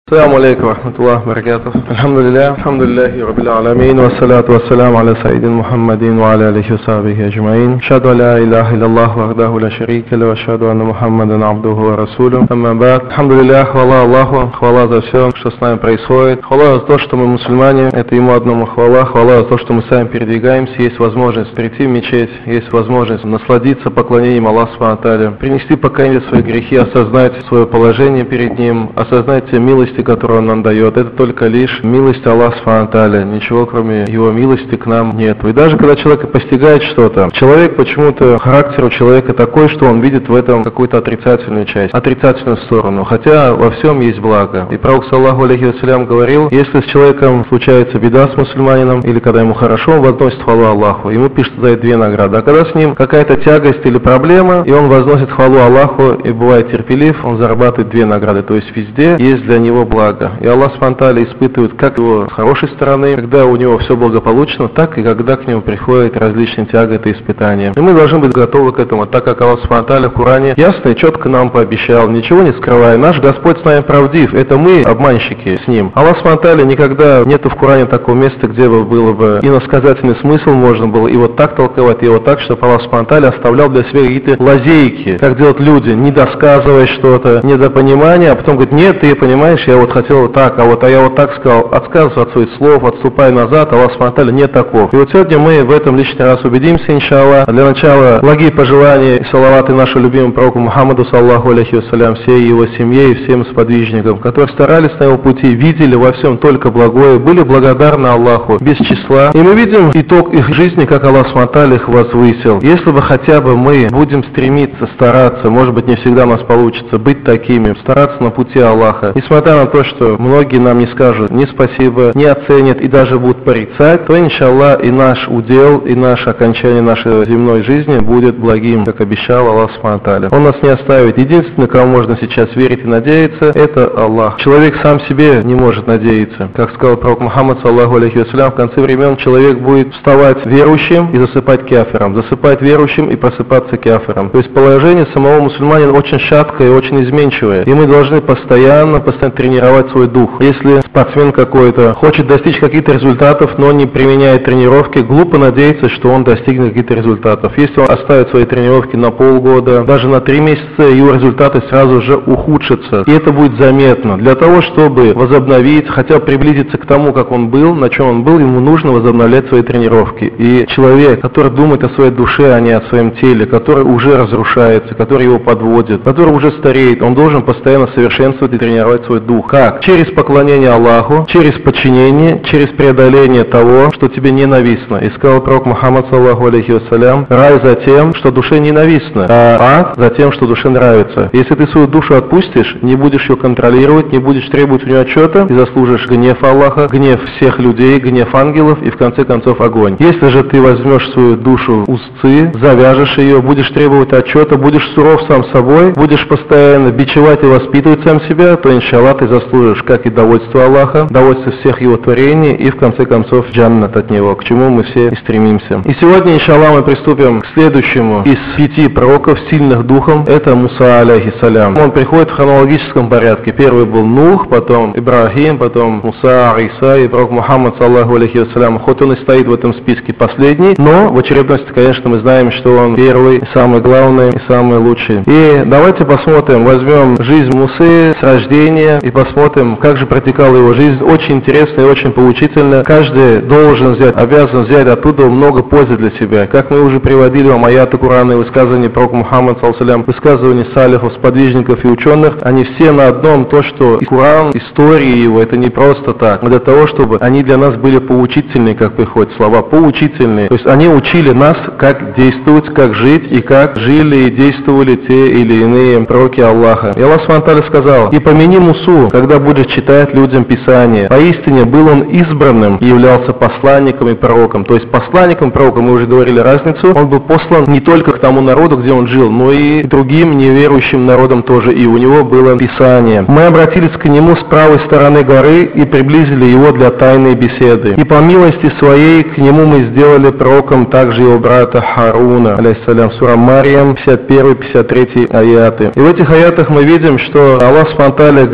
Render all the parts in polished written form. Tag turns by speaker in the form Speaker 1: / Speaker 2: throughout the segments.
Speaker 1: السلام عليكم ورحمة الله وبركاته. الحمد لله رب العالمين والصلاة والسلام على سيدنا محمد وعلى آله وصحبه أجمعين. أشهد أن لا إله إلا الله وحده لا شريك له وأشهد أن محمدا عبده ورسوله. أما بعد. Алхамдулилля, хвала Аллаху, хвала за все, что с нами происходит. Хвала за то, что мы мусульмане, это Ему одному хвала. Хвала за то, что мы сами передвигаемся, есть возможность прийти в мечеть, есть возможность насладиться поклонением Аллаху Субхану ва Тааля, принести покаяние за свои грехи, осознать свое положение перед Ним, осознать те милости, которую Он нам дает. Это только лишь милость Аллаха Субхану ва Тааля. Ничего кроме Его милости к нам нет. И даже когда человек постигает что-то, человек почему-то, характер у человека такой, что он видит в этом какую-то отрицательную часть, отрицательную сторону. Хотя во всем есть благо. И пророк саллаллаху алейхи вассалям говорил, если с человеком случается беда с мусульманином, или когда ему хорошо, он возносит хвалу Аллаху, ему пишут за это 2 награды. А когда с ним какая-то тягость или проблема, и он возносит хвалу Аллаху и бывает терпелив, он зарабатывает 2 награды. То есть везде есть для него благо. И Аллах Субхану ва Тааля испытывает как его с хорошей стороны, когда у него все благополучно, так и когда к нему приходят различные тяготы и испытания. И мы должны быть готовы к этому, так как Аллах Субхану ва Тааля в Коране ясно и четко нам пообещал, ничего не скрывая. Наш Господь с нами правдив, это мы обманщики с Ним. Аллах Субхану ва Тааля никогда нету в Коране такого места, где было бы иносказательный смысл, можно было и вот так толковать, и вот так, чтобы Аллах Субхану ва Тааля оставлял для себя какие-то лазейки, как делают люди, не досказывая что-то, недопонимание, а потом говорит, нет, ты понимаешь, я вот хотел вот так, а я вот так сказал, отказываться от своих слов, отступай назад, Аллах Субхану ва Тааля не таков. И вот сегодня мы в этом лишний раз убедимся, иншаллах. Для начала благие пожелания и салаваты нашему любимому пророку Мухаммаду саллаллаху алейхи вассалям, всей его семье и всем сподвижникам, которые старались на его пути, видели во всем только благое, были благодарны Аллаху без числа. И мы видим итог их жизни, как Аллах Субхану ва Тааля их возвысил. Если бы хотя бы мы будем стремиться, стараться, может быть не всегда у нас получится, быть такими, стараться на пути Аллаха, несмотря на то, что многие нам не скажут ни спасибо, не оценят и даже будут порицать, то иншаллах и наш удел, и наше окончание нашей земной жизни будет благим, как обещал Аллах Субхану ва Тааля. Он нас не оставит. Единственное, кому можно сейчас верить и надеяться, это Аллах. Человек сам себе не может надеяться. Как сказал пророк Мухаммад саллаллаху алейхи вассалям, в конце времен человек будет вставать верующим и засыпать кафиром, засыпать верующим и просыпаться кафиром. То есть положение самого мусульманина очень шаткое и очень изменчивое. И мы должны постоянно тренировать свой дух. Если спортсмен какой-то хочет достичь каких-то результатов, но не применяет тренировки, глупо надеяться, что он достигнет каких-то результатов. Если он оставит свои тренировки на полгода, даже на 3 месяца, его результаты сразу же ухудшатся. И это будет заметно. Для того, чтобы возобновить, хотя бы приблизиться к тому, как он был, на чем он был, ему нужно возобновлять свои тренировки. И человек, который думает о своей душе, а не о своем теле, который уже разрушается, который его подводит, который уже стареет, он должен постоянно совершенствовать и тренировать свой дух. Как? Через поклонение Аллаху, через подчинение, через преодоление того, что тебе ненавистно. И сказал пророк Мухаммад саллаллаху алейхи вассалям, рай за тем, что душе ненавистно, а ад за тем, что душе нравится. Если ты свою душу отпустишь, не будешь ее контролировать, не будешь требовать у нее отчета, ты заслужишь гнев Аллаха, гнев всех людей, гнев ангелов и в конце концов огонь. Если же ты возьмешь свою душу в узцы, завяжешь ее, будешь требовать отчета, будешь суров сам собой, будешь постоянно бичевать и воспитывать сам себя, то иншаллах ты заслужишь как и довольство Аллаха, довольство всех его творений и в конце концов джаннат от него, к чему мы все и стремимся. И сегодня, иншаллах, мы приступим к следующему из 5 пророков, сильных духом, это Муса алейхиссалям. Он приходит в хронологическом порядке. Первый был Нух, потом Ибрахим, потом Муса, Иса и пророк Мухаммад саллаллаху алейхи вассалям. Хоть он и стоит в этом списке последний, но в очередности, конечно, мы знаем, что он первый, самый главный и самый лучший. И давайте посмотрим, возьмем жизнь Мусы с рождения и посмотрим, как же протекала его жизнь. Очень интересно и очень поучительно. Каждый должен взять, обязан взять оттуда много пользы для себя. Как мы уже приводили вам аяты Корана и высказывания пророка Мухаммада саллаллаху алейхи вассалям, высказывания салихов, сподвижников и ученых, они все на одном, то, что и Коран, истории его, это не просто так, но для того, чтобы они для нас были поучительные, как приходят слова, поучительные. То есть они учили нас, как действовать, как жить и как жили и действовали те или иные пророки Аллаха. И Аллах Субхану ва Тааля сказал, и помяни Мусу, когда будешь читать людям Писание. Поистине был он избранным и являлся посланником и пророком. То есть посланником, пророком, мы уже говорили разницу, он был послан не только к тому народу, где он жил, но и другим неверующим народам тоже, и у него было Писание. Мы обратились к нему с правой стороны горы и приблизили его для тайной беседы. И по милости своей к нему мы сделали пророком также его брата Харуна, алейхиссалям, сура Марьям, 51-53 аяты. И в этих аятах мы видим, что Аллах Субхану ва Тааля говорит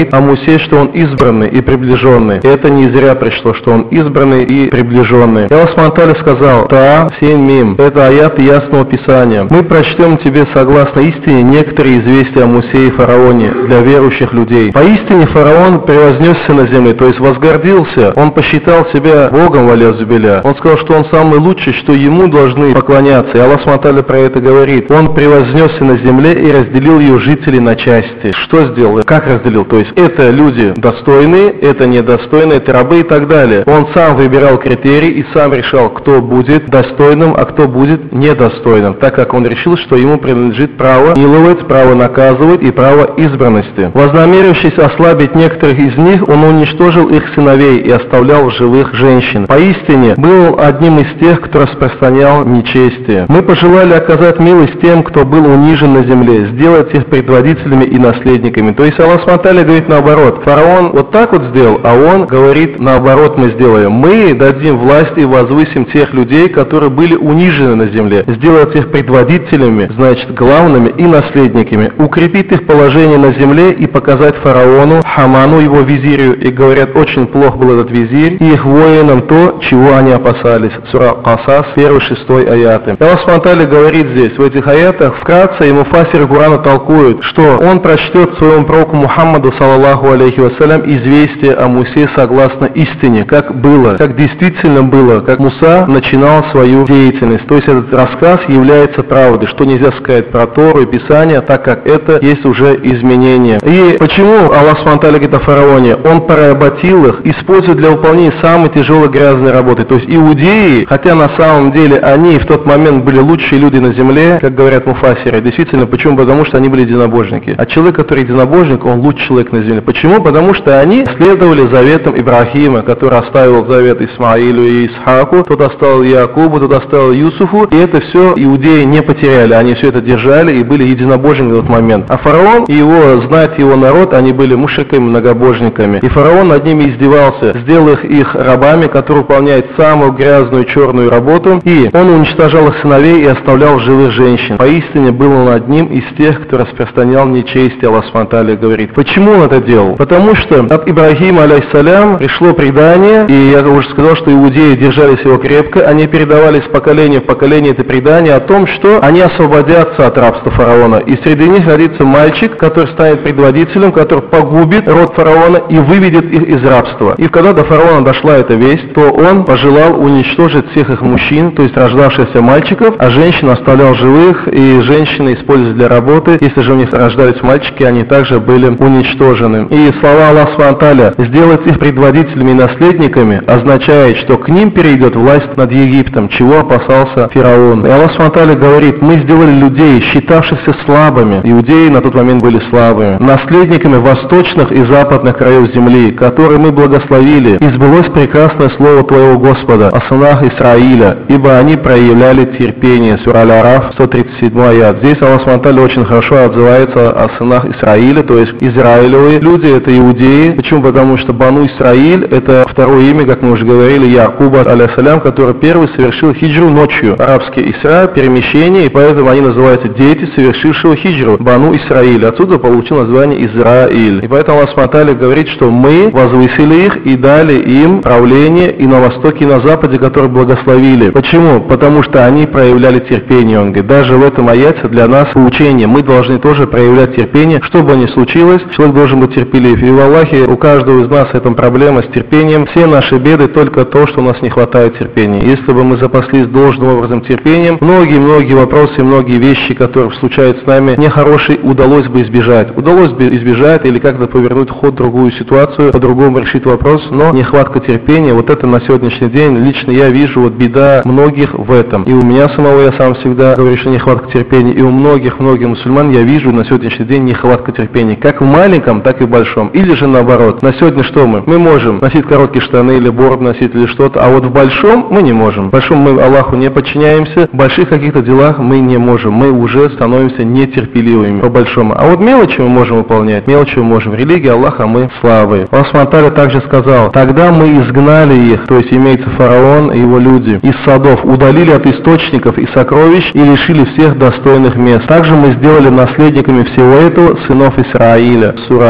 Speaker 1: о Мусе, что он избранный и приближенный. Это не зря пришло, что он избранный и приближенный. И Аллах Субхану сказал: Та, 7 мим. Это аяты ясного Писания. Мы прочтем тебе согласно истине некоторые известия о Мусе и фараоне для верующих людей. Поистине фараон превознесся на земле, то есть возгордился. Он посчитал себя Богом, валязубиля. Он сказал, что он самый лучший, что ему должны поклоняться. И Аллах Субхану про это говорит. Он превознесся на земле и разделил ее жителей на части. Что сделал? Как разделил? То есть это люди достойные, это недостойные, это рабы и так далее. Он сам выбирал критерии и сам решал, кто будет достойным, а кто будет недостойным, так как он решил, что ему принадлежит право миловать, право наказывать и право избранности. Вознамерившись ослабить некоторых из них, он уничтожил их сыновей и оставлял в живых женщин. Поистине был одним из тех, кто распространял нечестие. Мы пожелали оказать милость тем, кто был унижен на земле, сделать их предводителями и наследниками. То есть Аллах Субхану говорит наоборот. Фараон вот так вот сделал, а он говорит наоборот мы сделаем. Мы дадим власть и возвысим тех людей, которые были унижены на земле, сделать их предводителями, значит главными и наследниками, укрепить их положение на земле и показать фараону, Хаману, его визирю, и говорят, очень плох был этот визирь, и их воинам то, чего они опасались. Сура Касас, 1-6 аяты. Аллах Субхану говорит здесь, в этих аятах, вкратце, и муфассиры Курана толкуют, что он прочтет своему пророку Мухаммаду, саллаллаху алейхи вассалям, известие о Мусе согласно истине, как было, как действительно было, как Муса начинал свою деятельность. То есть этот рассказ является правдой, что нельзя сказать про Тору и Писание, так как это есть уже изменение. И почему Аллах Субхану говорит о фараоне? Он поработил их, используя для выполнения самой тяжелой грязной работы. То есть иудеи, хотя на самом деле они в тот момент были лучшие люди на земле, как говорят муфассиры, действительно, почему? Потому что они были единобожники. А человек, который единобожник, он лучший человек на земле. Почему? Потому что они следовали заветам Ибрахима, который оставил завет Исмаилу и Исхаку, тот оставил Якубу, тот оставил Юсуфу, и это все иудеи не потеряли, они все это держали и были единобожниками в тот момент. А фараон и его знать, его народ, они были мушриками, многобожниками. И фараон над ними издевался, сделал их рабами, которые выполняют самую грязную черную работу, и он уничтожал их сыновей и оставлял живых женщин. Поистине был он одним из тех, кто распространял нечестие, Аллах Субхану говорит. Почему он это делал? Потому что от Ибрахима, алейхиссалям, пришло предание, и я уже сказал, что иудеи держались его крепко, они передавали с поколения в поколение это предание о том, что они освободятся от рабства фараона. И среди них родится мальчик, который станет предводителем, который погубит род фараона и выведет их из рабства. И когда до фараона дошла эта весть, то он пожелал уничтожить всех их мужчин, то есть рождавшихся мальчиков, а женщин оставлял живых, и женщины использовались для работы. Если же у них рождались мальчики, они также были уничтожены. И слова Аллаха Субхану «сделать их предводителями и наследниками» означает, что к ним перейдет власть над Египтом, чего опасался фараон. И Аллах Субхану говорит, мы сделали людей, считавшихся слабыми, иудеи на тот момент были слабыми, наследниками восточных и западных краев земли, которые мы благословили, и сбылось прекрасное слово Твоего Господа о сынах Исраиля, ибо они проявляли терпение. Сура Аль-Араф, 137 аят. Здесь Аллах Субхану очень хорошо отзывается о сынах Исраиля, то есть израилевые люди, это иудеи. Почему? Потому что Бану Исраиль это второе имя, как мы уже говорили, Якуба, алейхиссалям, который первый совершил хиджру ночью. Арабский Исра, перемещение, и поэтому они называются дети, совершившего хиджру, Бану Исраиль. Отсюда получил название Израиль. И поэтому Аллах Субхану говорит, что мы возвысили их и дали им правление и на востоке, и на западе, которые благословили. Почему? Потому что они проявляли терпение. Он говорит, даже в этом аяте для нас поучение. Мы должны тоже проявлять терпение, что бы ни случилось, человек должен быть терпелив. И в Аллахе у каждого из нас эта проблема с терпением. Все наши беды только то, что у нас не хватает терпения. Если бы мы запаслись должным образом терпением, многие вопросы, многие вещи, которые случаются с нами, нехорошие, удалось бы избежать. Удалось бы избежать или как-то повернуть ход в другую ситуацию, по-другому решить вопрос, но нехватка терпения, вот это на сегодняшний день, лично я вижу вот беда многих в этом. И у меня самого, я сам всегда говорю, что нехватка терпения, и у многих мусульман я вижу на сегодняшний день нехватка терпения, как в маленьком, так и в большом. Или же наоборот. На сегодня что мы? Мы можем носить короткие штаны или бороду носить или что-то, а вот в большом мы не можем. В большом мы Аллаху не подчиняемся, в больших каких-то делах мы не можем. Мы уже становимся нетерпеливыми по большому. А вот мелочи мы можем выполнять, мелочи мы можем. В религии Аллаха мы слабые. Аллах Субхану также сказал, тогда мы изгнали их, то есть имеется фараон и его люди, из садов, удалили от источников и сокровищ и лишили всех достойных мест. Также мы сделали наследниками всего этого сынов Исраиля. Сура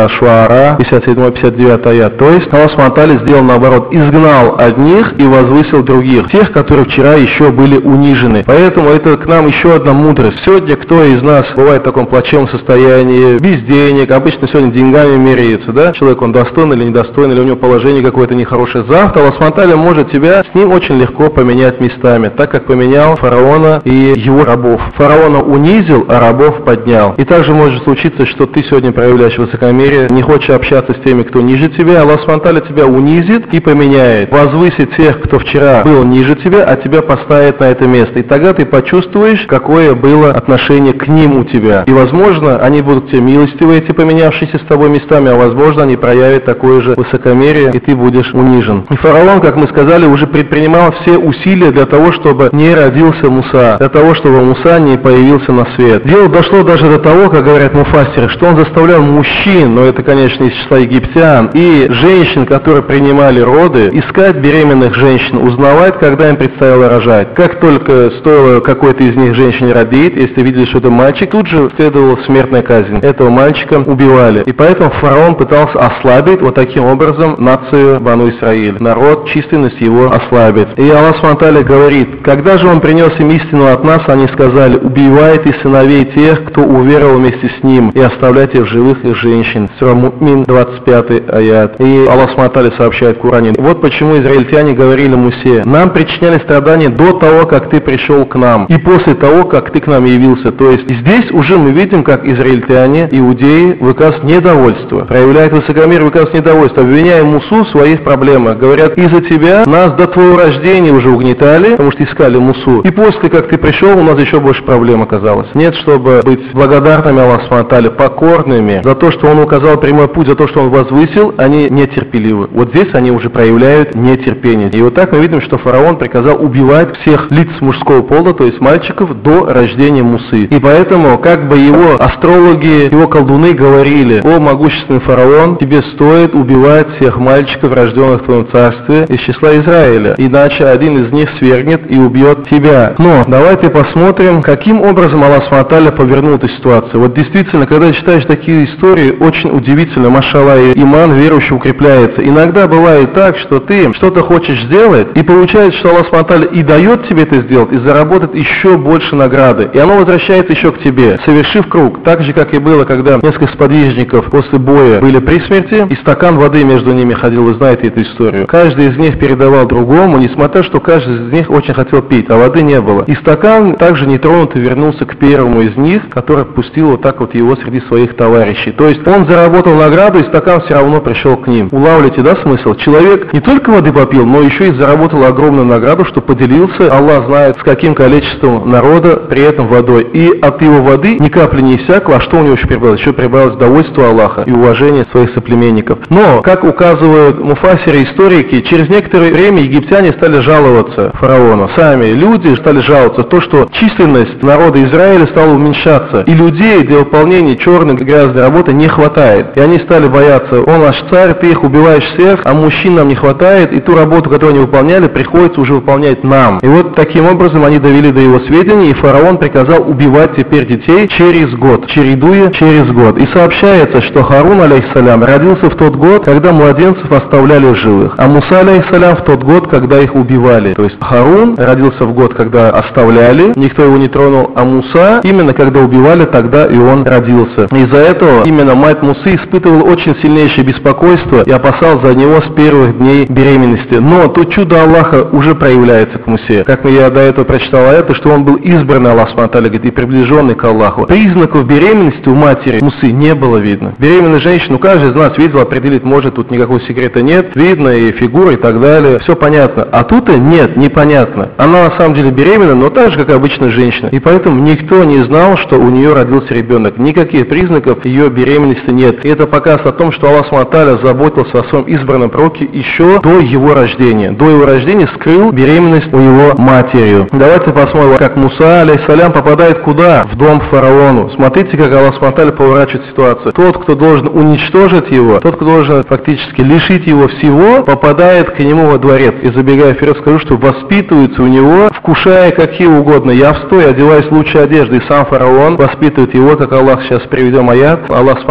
Speaker 1: Шуара, 57-59 аят. То есть Аллах Субхану сделал наоборот, изгнал одних и возвысил других, тех, которые вчера еще были унижены. Поэтому это к нам еще одна мудрость. Сегодня кто из нас бывает в таком плачевном состоянии, без денег, обычно сегодня деньгами меряется, да? Человек, он достойный или недостойный, или у него положение какое-то нехорошее. Завтра Аллах Субхану может тебя с ним очень легко поменять местами, так как поменял фараона и его рабов. Фараона унизил, а рабов поднял. И также может случиться, что ты сегодня проявляешь высокомерие, не хочешь общаться с теми, кто ниже тебя, Аллах Субхану тебя унизит и поменяет. Возвысит тех, кто вчера был ниже тебя, а тебя поставит на это место. И тогда ты почувствуешь, какое было отношение к ним у тебя. И, возможно, они будут тебе милостивы, эти поменявшиеся с тобой местами, а возможно, они проявят такое же высокомерие, и ты будешь унижен. И фараон, как мы сказали, уже предпринимал все усилия для того, чтобы не родился Муса, для того, чтобы Муса не появился на свет. Дело дошло даже до того, как говорят муфассиры, что он заставлял мужчин, но это, конечно, из числа египтян, и женщин, которые принимали роды, искать беременных женщин, узнавать, когда им предстояло рожать. Как только стоило какой-то из них женщине родить, если видели, что это мальчик, тут же следовала смертная казнь. Этого мальчика убивали. И поэтому фараон пытался ослабить вот таким образом нацию Бану Исраиль. Народ, численность его ослабит. И Аллах Субхану говорит, когда же он принес им истину от нас, они сказали, убивайте сыновей тех, кто уверовал вместе с ним, и оставляйте в живых их женщин. Сура Мумин, 25 аят. И Аллах Субхану сообщает в Коране, вот почему израильтяне говорили Мусе, нам причиняли страдания до того, как ты пришел к нам, и после того, как ты к нам явился. То есть здесь уже мы видим, как израильтяне, иудеи выказывают недовольство, проявляют высокомерие, выказывают недовольство, обвиняя Мусу в своих проблемах. Говорят, из-за тебя нас до твоего рождения уже угнетали, потому что искали Мусу. И после, как ты пришел, у нас еще больше проблем оказалось. Нет, чтобы быть благодарными Аллаху Субхану, покорными за то, что он указал прямой путь, за то, что он возвысил, они нетерпеливы. Вот здесь они уже проявляют нетерпение. И вот так мы видим, что фараон приказал убивать всех лиц мужского пола, то есть мальчиков, до рождения Мусы. И поэтому, как бы его астрологи, его колдуны говорили, о могущественный фараон, тебе стоит убивать всех мальчиков, рожденных в твоем царстве, из числа Израиля, иначе один из них свергнет и убьет тебя. Но давайте посмотрим, каким образом Аллах Субхану повернул эту ситуацию. Вот действительно, когда читаешь такие истории, очень удивительно, машалла, иман верующий укрепляется. Иногда бывает так, что ты что-то хочешь сделать, и получается, что Аллах Субхану и дает тебе это сделать, и заработает еще больше награды. И оно возвращается еще к тебе, совершив круг. Так же, как и было, когда несколько сподвижников после боя были при смерти, и стакан воды между ними ходил, вы знаете эту историю. Каждый из них передавал другому, несмотря, что каждый из них очень хотел пить, а воды не было. И стакан также нетронутый вернулся к первому из них, который пустил вот так вот его среди своих товарищей. То есть он заработал награду, и стакан все равно пришел к ним. Улавливаете, да, смысл? Человек не только воды попил, но еще и заработал огромную награду, что поделился, Аллах знает, с каким количеством народа при этом водой. И от его воды ни капли не иссякло, а что у него еще прибавилось? Еще прибавилось довольство Аллаха и уважение своих соплеменников. Но, как указывают муфассиры, историки, через некоторое время египтяне стали жаловаться фараону. Сами люди стали жаловаться, то, что численность народа Израиля стала уменьшаться, и людей для выполнения черной грязной работы не хватает. И они стали бояться, он наш царь, ты их убиваешь всех, а мужчин нам не хватает, и ту работу, которую они выполняли, приходится уже выполнять нам. И вот таким образом они довели до его сведения, и фараон приказал убивать теперь детей через год, чередуя через год. И сообщается, что Харун, алейхиссалям, родился в тот год, когда младенцев оставляли в живых, а Муса, алейхиссалям, в тот год, когда их убивали. То есть Харун родился в год, когда оставляли, никто его не тронул, а Муса, именно когда убивали, тогда и он родился. Из-за этого именно мать Мусы испытывала очень сильнейшее беспокойство и опасалась за него с первых дней беременности. Но то чудо Аллаха уже проявляется к Мусе. Как я до этого прочитал это, что он был избранный, Аллах Субхану говорит, и приближенный к Аллаху. Признаков беременности у матери Мусы не было видно. Беременную женщину каждый из нас видел, определить может, тут никакого секрета нет. Видно и фигура и так далее, все понятно. А тут нет, непонятно. Она на самом деле беременна, но так же, как обычная женщина. И поэтому никто не знал, что у нее родился ребенок. Никаких признаков ее беременности нет. И это показ о том, что Аллах Субхану заботился о своем избранном пророке еще до его рождения. До его рождения скрыл беременность у его матерью. Давайте посмотрим, как Муса, алейхиссалям, попадает куда? В дом фараону. Смотрите, как Аллах Субхану поворачивает ситуацию. Тот, кто должен уничтожить его, тот, кто должен фактически лишить его всего, попадает к нему во дворец. И забегая вперед, скажу, что воспитывается у него, вкушая какие угодно явства и одеваясь в лучшие одежды. И сам фараон воспитывает его, как Аллах сейчас приведем аят. Аллах Субхану говорит,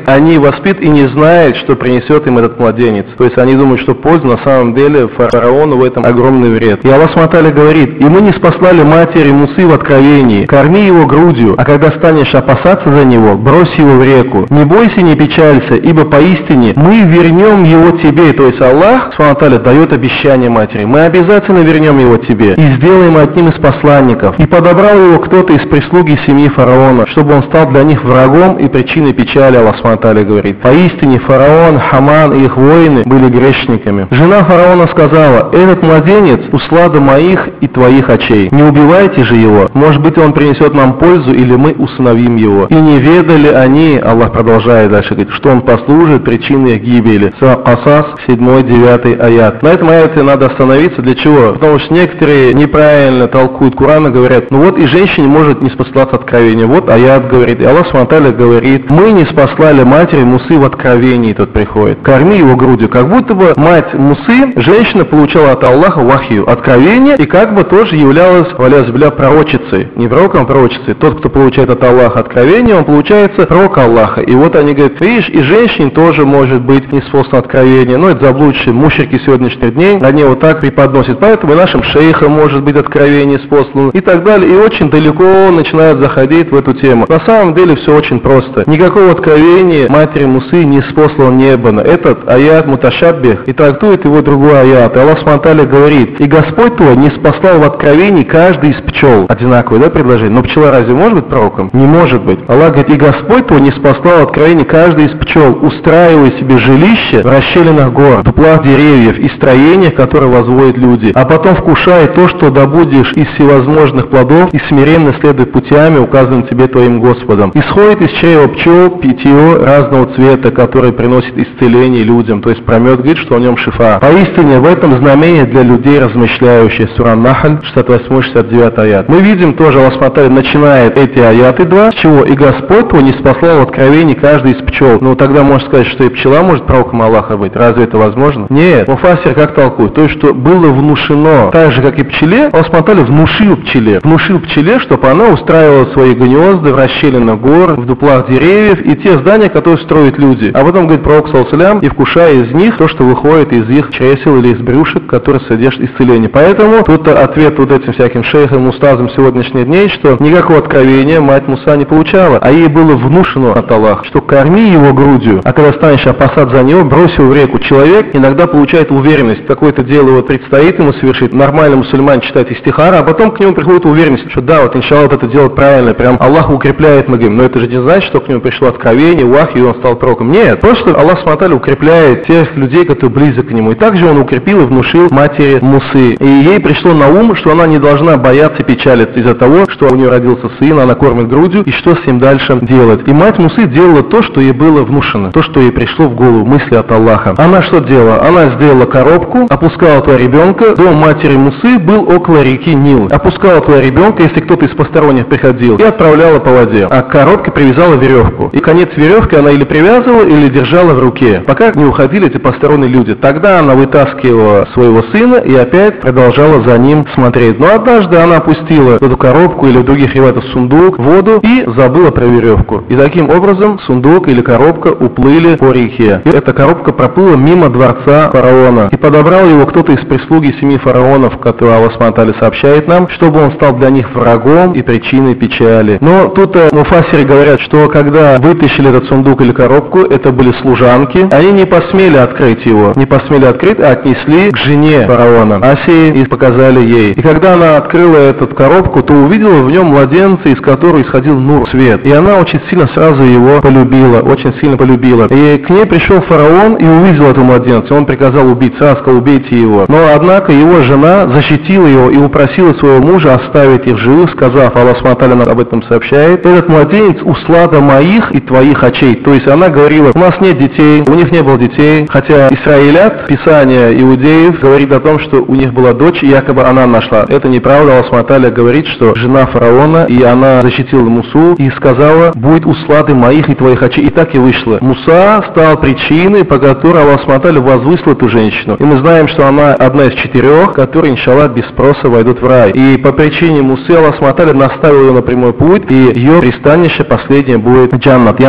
Speaker 1: говорит, они воспитаны и не знают, что принесет им этот младенец. То есть они думают, что польза, на самом деле фараону в этом огромный вред. И Аллах Субхану говорит, и мы не спаслали матери Мусы в откровении, корми его грудью, а когда станешь опасаться за него, брось его в реку. Не бойся, не печалься, ибо поистине мы вернем его тебе. То есть Аллах Субхану дает обещание матери, мы обязательно вернем его тебе и сделаем одним из посланников. И подобрал его кто-то из прислуги семьи фараона, чтобы он стал для них врагом и причиной печали. Аллах Субхану говорит, поистине фараон, Хаман и их воины были грешниками. Жена фараона сказала, этот младенец услада моих и твоих очей. Не убивайте же его, может быть он принесет нам пользу, или мы усыновим его. И не ведали они, Аллах продолжает дальше говорит, что он послужит причиной их гибели. Сура Касас, 7-9 аят. На этом аяте надо остановиться. Для чего? Потому что некоторые неправильно толкуют Коран и говорят, ну вот и женщине может не спаслаться откровение. Вот аят говорит, и Аллах Субхану говорит, мы не спаслали матери Мусы в откровении, тут приходит. Корми его грудью. Как будто бы мать Мусы, женщина, получала от Аллаха вахью, откровение, и как бы тоже являлась, валяз-бля, пророчицей. Не пророком, а пророчицей. Тот, кто получает от Аллаха откровение, он получается пророк Аллаха. И вот они говорят, видишь, и женщине тоже может быть неспослано откровение. Но это заблудшие мушрики сегодняшних дней, они вот так преподносят. Поэтому и нашим шейхам может быть откровение спослано и так далее. И очень далеко начинают заходить в эту тему. На самом деле все очень просто. Никакого откровения матери Мусы не спослано не было. Этот аят муташаббих и трактует его другой аят. И Аллах Субхану говорит, и Господь твой не спаслал в откровении каждый из пчел. Одинаковое, да, предложение? Но пчела разве может быть пророком? Не может быть. Аллах говорит, и Господь твой не спаслал в откровении каждый из пчел, устраивая себе жилище в расщелинах гор, в дуплах деревьев и строениях, которые возводят люди. А потом вкушай то, что добудешь из всевозможных плодов, и смиренно следуй путями, указанным тебе твоим Господом. Исходит из чрева пчел питье разного цвета, которое приносит исцеление людям. То есть промет говорит, что в нем шифа. Поистине в этом знамение для людей размышляющих. Сура Нахль, 68-69 аят. Мы видим тоже, Аллах Субхану начинает эти аяты два, с чего и Господь твой не спаслал в откровении каждый из пчел. Ну тогда можно сказать, что и пчела может пророком Аллаха быть. Разве это возможно? Нет. Муфассир как толкует? То есть, что было внушено, так же как и пчеле, Аллах Субхану внушил пчеле, чтобы она устраивала свои гнезда в расщелинах гор, в дуплах деревьев и те здания, которые строят люди. А потом говорит пророк саллаллаху, и вкушая из них то, что выходит из их чресел или из брюшек, которые содержат исцеление. Поэтому тут ответ вот этим всяким шейхам, устазам сегодняшних дней, что никакого откровения мать Муса не получала, а ей было внушено от Аллаха, что корми его грудью, а когда станешь опасаться за него, брось его в реку. Человек иногда получает уверенность, какое-то дело вот предстоит ему совершить, нормальный мусульман читает истихара, а потом к нему приходит уверенность, что да, вот иншаллах вот это делать правильно, прям Аллах укрепляет, мы говорим, но это же не значит, что к нему пришло откровение, вахи, и он стал пророком. Нет, просто Аллах Субхану укрепляет тех людей, которые близко к нему. И также он укрепил и внушил матери Мусы. И ей пришло на ум, что она не должна бояться печалиться из-за того, что у нее родился сын, она кормит грудью, и что с ним дальше делать. И мать Мусы делала то, что ей было внушено, то, что ей пришло в голову, мысли от Аллаха. Она что делала? Она сделала коробку, опускала туда ребенка, дом матери Мусы был около реки Нил. Опускала туда ребенка, если кто-то из посторонних приходил, и отправляла по воде. А к коробке привязала веревку. И конец веревки она или привязывала, или держала в руке, пока не уходили эти посторонние люди. Тогда она вытаскивала своего сына и опять продолжала за ним смотреть. Но однажды она опустила эту коробку или в других риваях сундук в воду и забыла про веревку. И таким образом сундук или коробка уплыли по реке. И эта коробка проплыла мимо дворца фараона. И подобрал его кто-то из прислуги семьи фараонов, который Аллах Субхану сообщает нам, чтобы он стал для них врагом и причиной печали. Но тут муфассиры говорят, что когда вытащили этот сундук или коробку, это были служанки, они не посмели открыть его, а отнесли к жене фараона, Асии, и показали ей. И когда она открыла эту коробку, то увидела в нем младенца, из которого исходил нур, свет. И она очень сильно сразу его полюбила, очень сильно полюбила. И к ней пришел фараон и увидел этого младенца. Он приказал убить, сразу сказал, убейте его. Но однако его жена защитила его и упросила своего мужа оставить их живых, сказав, Аллах Субхану об этом сообщает, этот младенец услада моих и твоих очей. То есть она говорила, у нас нет детей, у них не было детей, хотя Исраилят, Писание иудеев, говорит о том, что у них была дочь, и якобы она нашла. Это неправда. Аллах Субхану говорит, что жена фараона, и она защитила Мусу и сказала, будет услады моих и твоих очей. И так и вышло. Муса стал причиной, по которой Аллах Субхану возвысил эту женщину. И мы знаем, что она одна из 4, которые, иншаллах, без спроса войдут в рай. И по причине Мусы Аллах Субхану наставил ее на прямой путь, и ее пристанище последнее будет джаннат. И она говорит,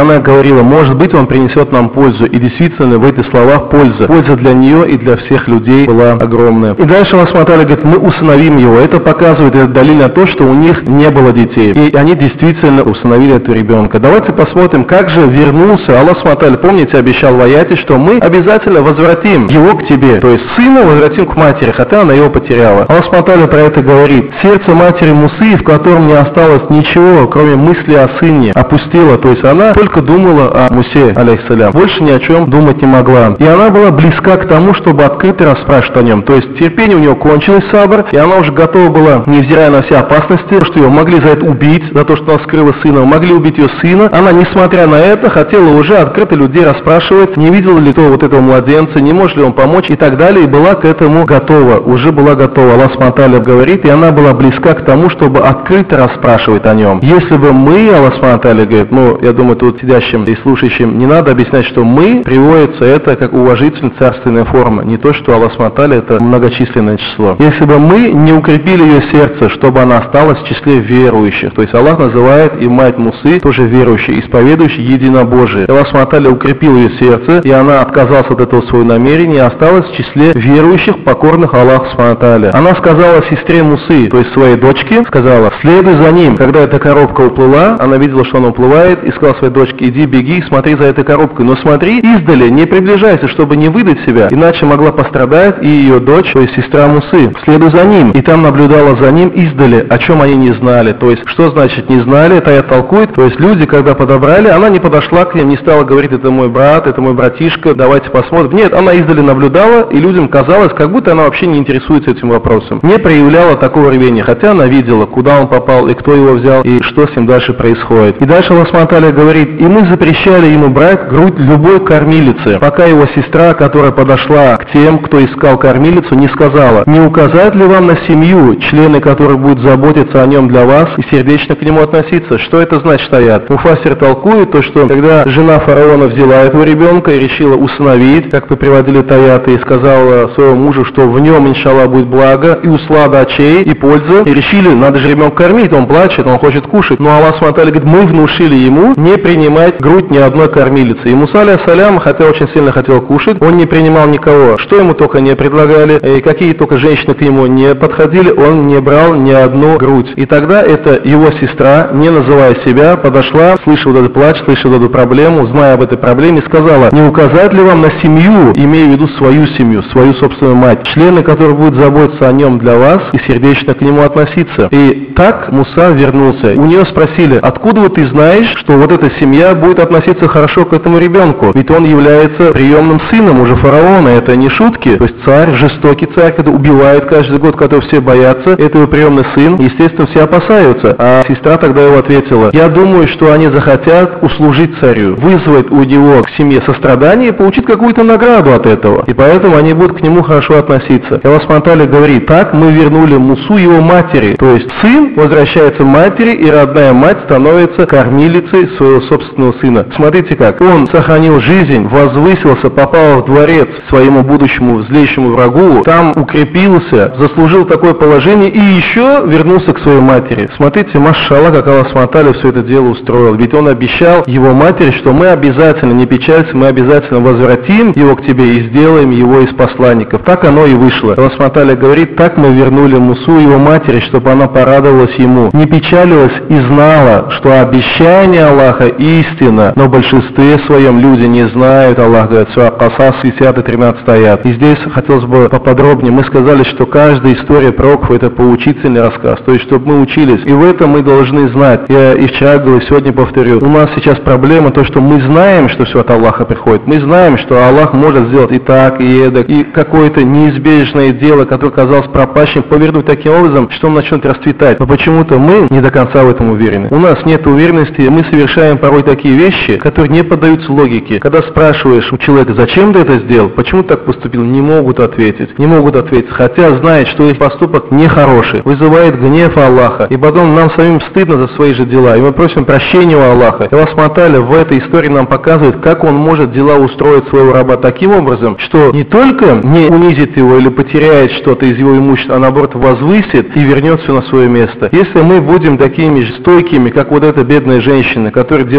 Speaker 1: говорила, может быть, он принесет нам пользу. И действительно, в этих словах польза. Польза для нее и для всех людей была огромная. И дальше Аллах Субхану ва Тааля говорит, мы усыновим его. Это показывает, это далиль на то, что у них не было детей. И они действительно усыновили этого ребенка. Давайте посмотрим, как же вернулся Аллах Субхану ва Тааля. Помните, обещал в аяте, что мы обязательно возвратим его к тебе. То есть сына возвратим к матери, хотя она его потеряла. Аллах Субхану ва Тааля про это говорит. Сердце матери Мусы, в котором не осталось ничего, кроме мысли о сыне, опустило. То есть она только думала о Мусе, алейхиссалям. Больше ни о чем думать не могла. И она была близка к тому, чтобы открыто расспрашивать о нем. То есть терпение у нее кончилось, сабр, и она уже готова была, невзирая на все опасности, что ее могли за это убить, за то, что она скрыла сына, могли убить ее сына. Она, несмотря на это, хотела уже открыто людей расспрашивать, не видел ли кто вот этого младенца, не может ли он помочь и так далее, и была к этому готова, уже была готова. Аллах Субхану ва Тааля говорит, и она была близка к тому, чтобы открыто расспрашивать о нем. Если бы мы, Аллах Субхану ва Тааля говорит, я думаю, тут сидящим и слушающим не надо объяснять, что мы, приводится это как уважительная царственная форма, не то, что Аллах Субхану ва Тааля это многочисленное число. Если бы мы не укрепили ее сердце, чтобы она осталась в числе верующих, то есть Аллах называет и мать Мусы тоже верующей, исповедующей единобожие. Аллах Субхану ва Тааля укрепил ее сердце, и она отказалась от этого своего намерения и осталась в числе верующих, покорных Аллаху Субхану ва Тааля. Она сказала сестре Мусы, то есть своей дочке, сказала, следуй за ним. Когда эта коробка уплыла, она видела, что она уплывает, и сказала своей дочке, иди, беги, смотри за этой коробкой, но смотри издали, не приближайся, чтобы не выдать себя, иначе могла пострадать и ее дочь, то есть сестра Мусы. Следуй за ним. И там наблюдала за ним издали, о чем они не знали. То есть, что значит не знали, это я толкует. То есть, люди, когда подобрали, она не подошла к ним, не стала говорить, это мой брат, это мой братишка, давайте посмотрим. Нет, она издали наблюдала, и людям казалось, как будто она вообще не интересуется этим вопросом. Не проявляла такого рвения, хотя она видела, куда он попал, и кто его взял, и что с ним дальше происходит. И дальше Аллах Субхану ва Тааля говорит, и мы запрещали ему брать грудь любой кормилицы, пока его сестра, которая подошла к тем, кто искал кормилицу, не сказала, не указать ли вам на семью, члены которых будут заботиться о нем для вас и сердечно к нему относиться. Что это значит, аят? Муфассир толкует то, что когда жена фараона взяла этого ребенка и решила усыновить, как мы приводили таяты, и сказала своему мужу, что в нем, иншаллах, будет благо, и услада очей, и польза, и решили, надо же ребенка кормить, он плачет, он хочет кушать. Но Аллах Субхану ва Тааля говорит, мы внушили ему не принимать грудь ни одной кормилицы. И Муса алейхиссалям, хотя очень сильно хотел кушать, он не принимал никого. Что ему только не предлагали, и какие только женщины к нему не подходили, он не брал ни одну грудь. И тогда это его сестра, не называя себя, подошла, слышала этот плач, слышала эту проблему, зная об этой проблеме, сказала, не указать ли вам на семью, имея в виду свою семью, свою собственную мать, члены, которые будут заботиться о нем для вас и сердечно к нему относиться. И так Муса вернулся. У нее спросили, откуда вот ты знаешь, что вот эта семья будет относиться хорошо к этому ребенку? Ведь он является приемным сыном уже фараона, это не шутки. То есть царь, жестокий царь, который убивает каждый год, которого все боятся, это его приемный сын, естественно, все опасаются. А сестра тогда его ответила, я думаю, что они захотят услужить царю, вызвать у него к семье сострадание и получить какую-то награду от этого. И поэтому они будут к нему хорошо относиться. И Аллах Субхану ва Тааля говорит, так мы вернули Мусу его матери. То есть сын возвращается матери, и родная мать становится кормилицей своего собственного сына. Смотрите как. Он сохранил жизнь, возвысился, попал в дворец своему будущему злейшему врагу, там укрепился, заслужил такое положение и еще вернулся к своей матери. Смотрите, машаллах, как Аллах Субхану ва Тааля все это дело устроил. Ведь он обещал его матери, что мы обязательно, не печалься, мы обязательно возвратим его к тебе и сделаем его из посланников. Так оно и вышло. Аллах Субхану ва Тааля говорит, так мы вернули Мусу его матери, чтобы она порадовалась ему, не печалилась и знала, что обещание Аллаха истина, но в большинстве своем люди не знают. Аллах говорит, Сура Касас, 10-13 аят. И здесь хотелось бы поподробнее. Мы сказали, что каждая история пророков это поучительный рассказ, то есть чтобы мы учились. И в этом мы должны знать. Я и вчера говорил, и сегодня повторю. У нас сейчас проблема то, что мы знаем, что все от Аллаха приходит. Мы знаем, что Аллах может сделать и так, и эдак, и какое-то неизбежное дело, которое казалось пропащим, повернуть таким образом, что он начнет расцветать. Но почему-то мы не до конца в этом уверены. У нас нет уверенности, мы совершаем порой такие вещи, которые не поддаются логике. Когда спрашиваешь у человека, зачем ты это сделал, почему так поступил, не могут ответить. Не могут ответить, хотя знают, что их поступок нехороший, вызывает гнев Аллаха. И потом нам самим стыдно за свои же дела. И мы просим прощения у Аллаха. И Аллах Субхану ва Тааля в этой истории нам показывает, как он может дела устроить своего раба таким образом, что не только не унизит его или потеряет что-то из его имущества, а наоборот возвысит и вернет все на свое место. Если мы будем такими же стойкими, как вот эта бедная женщина, которой деваться некуда,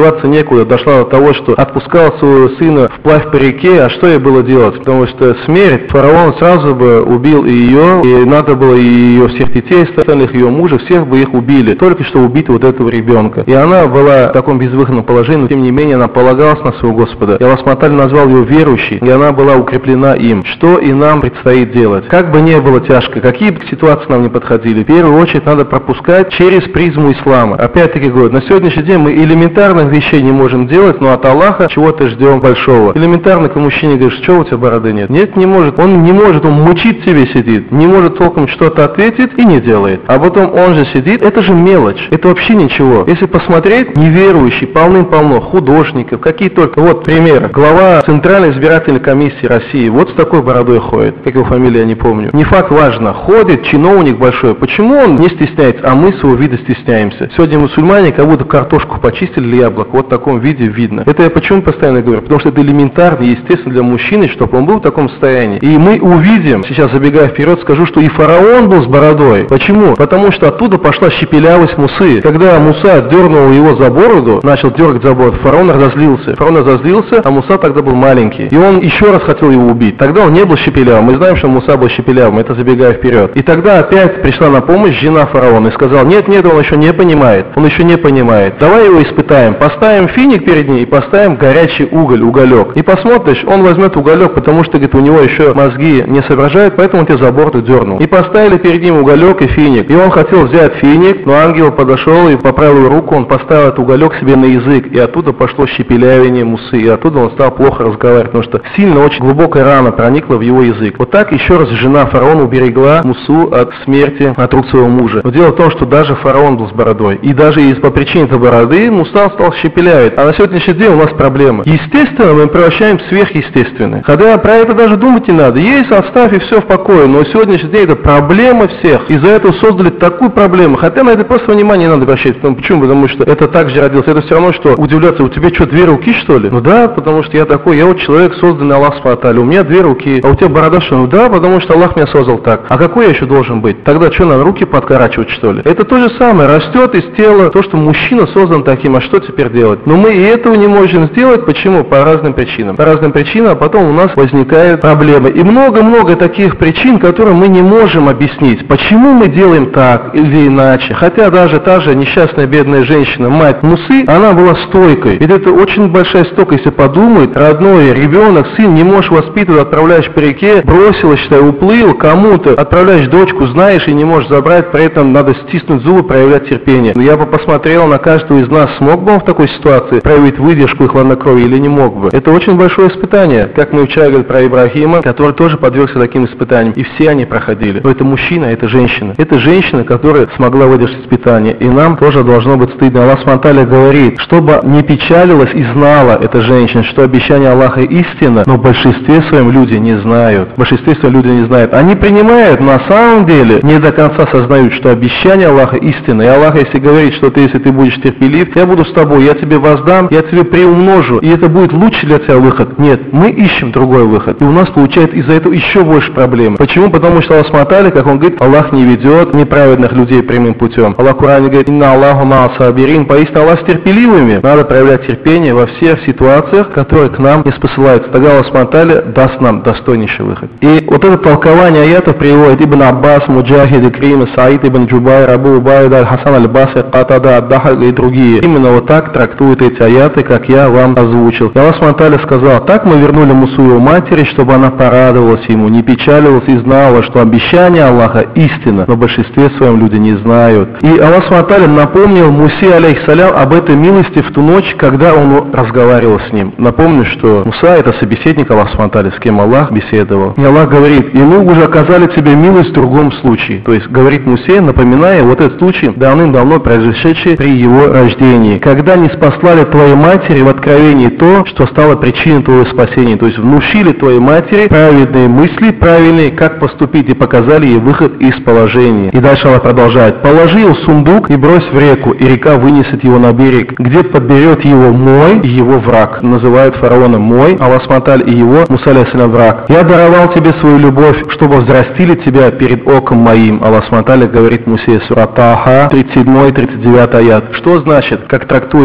Speaker 1: некуда, дошла до того, что отпускала своего сына вплавь по реке, а что ей было делать? Потому что смерть, фараон сразу бы убил и ее, и надо было и ее всех детей, остальных ее мужа, всех бы их убили, только что убить вот этого ребенка. И она была в таком безвыходном положении, но тем не менее она полагалась на своего Господа. И Аллах Субхану назвал ее верующей, и она была укреплена им. Что и нам предстоит делать? Как бы ни было тяжко, какие бы ситуации нам не подходили, в первую очередь надо пропускать через призму ислама. Опять-таки говорю, на сегодняшний день мы элементарных вещей не можем делать, но от Аллаха чего-то ждем большого. Элементарно к мужчине говоришь, что у тебя бороды нет? Нет, не может. Он не может, он мучит тебе сидит, не может толком что-то ответить и не делает. А потом он же сидит, это же мелочь, это вообще ничего. Если посмотреть, неверующие, полным-полно, художников, какие только. Вот пример. Глава Центральной избирательной комиссии России, вот с такой бородой ходит, как его фамилия, я не помню. Не факт важно, ходит чиновник большой, почему он не стесняется, а мы своего вида стесняемся? Сегодня мусульмане как будто картошку почистили для яблок, вот в таком виде видно. Это я почему постоянно говорю? Потому что это элементарно, естественно для мужчины, чтобы он был в таком состоянии. И мы увидим, сейчас забегая вперед, скажу, что и фараон был с бородой. Почему? Потому что оттуда пошла щепелявость Мусы. Когда Муса дернул его за бороду, начал дергать за бороду, фараон разозлился. Фараон разозлился, а Муса тогда был маленький. И он еще раз хотел его убить. Тогда он не был щепелявым. Мы знаем, что Муса был щепелявым, это забегая вперед. И тогда опять пришла на помощь жена фараона и сказала, нет, он еще не понимает. Он еще не понимает. Давай его испытаем. Поставим финик перед ней и поставим горячий уголек. И посмотришь, он возьмет уголек, потому что, говорит, у него еще мозги не соображают, поэтому он тебя за бороду дернул. И поставили перед ним уголек и финик. И он хотел взять финик, но ангел подошел и поправил руку, он поставил этот уголек себе на язык, и оттуда пошло щепелявение Мусы, и оттуда он стал плохо разговаривать, потому что сильно, очень глубокая рана проникла в его язык. Вот так еще раз жена фараона уберегла Мусу от смерти от рук своего мужа. Но дело в том, что даже фараон был с бородой, и даже по причине этой бороды Муса стал щепелявить. А на сегодняшний день у нас проблемы. Естественно, мы превращаем в сверхъестественное. Хотя про это даже думать не надо. Есть, оставь и все в покое. Но сегодняшний день это проблема всех. Из-за этого создали такую проблему. Хотя на это просто внимание не надо обращать. Почему? Потому что это так же родился. Это все равно, что удивляться, у тебя что, две руки, что ли? Ну да, потому что я такой, я вот человек, созданный Аллах Субхану. У меня две руки, а у тебя борода, что? Ну да, потому что Аллах меня создал так. А какой я еще должен быть? Тогда что, надо руки подкорачивать, что ли? Это то же самое. Растет из тела то, что мужчина создан таким, а что теперь делать? Но мы и этого не можем сделать. Почему? По разным причинам. По разным причинам, а потом у нас возникают проблемы. И много-много таких причин, которые мы не можем объяснить. Почему мы делаем так или иначе? Хотя даже та же несчастная бедная женщина, мать Мусы, она была стойкой. Ведь это очень большая стойкость, если подумать, родной ребенок, сын, не можешь воспитывать, отправляешь по реке, бросила, считай, уплыл кому-то, отправляешь дочку, знаешь, и не можешь забрать, при этом надо стиснуть зубы, проявлять терпение. Но я бы посмотрел на каждого из нас, смог бы он в такой ситуации проявить выдержку и хладнокровие или не мог бы. Это очень большое испытание, как мы вчера говорили про Ибрахима, который тоже подвергся таким испытаниям, и все они проходили. Но это мужчина, это женщина. Это женщина, которая смогла выдержать испытание, и нам тоже должно быть стыдно. Аллах Субхану говорит, чтобы не печалилась и знала эта женщина, что обещание Аллаха истина, но в большинстве своем люди не знают. В большинстве своем люди не знают. Они принимают, на самом деле, не до конца сознают, что обещание Аллаха истина. И Аллах, если говорит, что если ты будешь терпелив, я буду с тобой, я тебе воздам, я тебе приумножу, и это будет лучше для тебя выход. Нет, мы ищем другой выход. И у нас получается из-за этого еще больше проблем. Почему? Потому что Аллах смотали, как он говорит, Аллах не ведет неправедных людей прямым путем. Аллах в Коране говорит, инна Аллаху ма сабирин, поистине Аллах с терпеливыми. Надо проявлять терпение во всех ситуациях, которые к нам не спосылаются. Тогда Аллах смотали, даст нам достойнейший выход. И вот это толкование аятов приводит Ибн Аббас, Муджахид, Икрим, Саид, Ибн Джубайр, Абу Убайд, Аль-Хасан, Аль-Басри, Катада, Ад-Дахак и другие. Именно вот так трактуют эти аяты, как я вам озвучил. И Аллах смотали сказал, так мы вернули Мусу его матери, чтобы она порадовалась ему, не печалилась и знала, что обещание Аллаха истина, но в большинстве своем люди не знают. И Аллах смотали напомнил Мусе, алейхиссалям, об этой милости в ту ночь, когда он разговаривал с ним. Напомню, что Муса это собеседник Аллах смотали, с кем Аллах беседовал. И Аллах говорит, и мы уже оказали тебе милость в другом случае. То есть говорит Мусе, напоминая вот этот случай, давным-давно произошедший при его рождении. Когда не спаслали твоей матери в откровении то, что стало причиной твоего спасения. То есть внушили твоей матери праведные мысли, правильные, как поступить, и показали ей выход из положения. И дальше Аллах продолжает. Положи его в сундук и брось в реку, и река вынесет его на берег, где подберет его мой и его враг. Называют фараона мой, Аллах смоталь и его, Муса алейхиссалям, враг. Я даровал тебе свою любовь, чтобы взрастили тебя перед оком моим. Аллах смоталь говорит Мусе, сура Таха, 37-39 аят. Что значит, как трактует Муфассир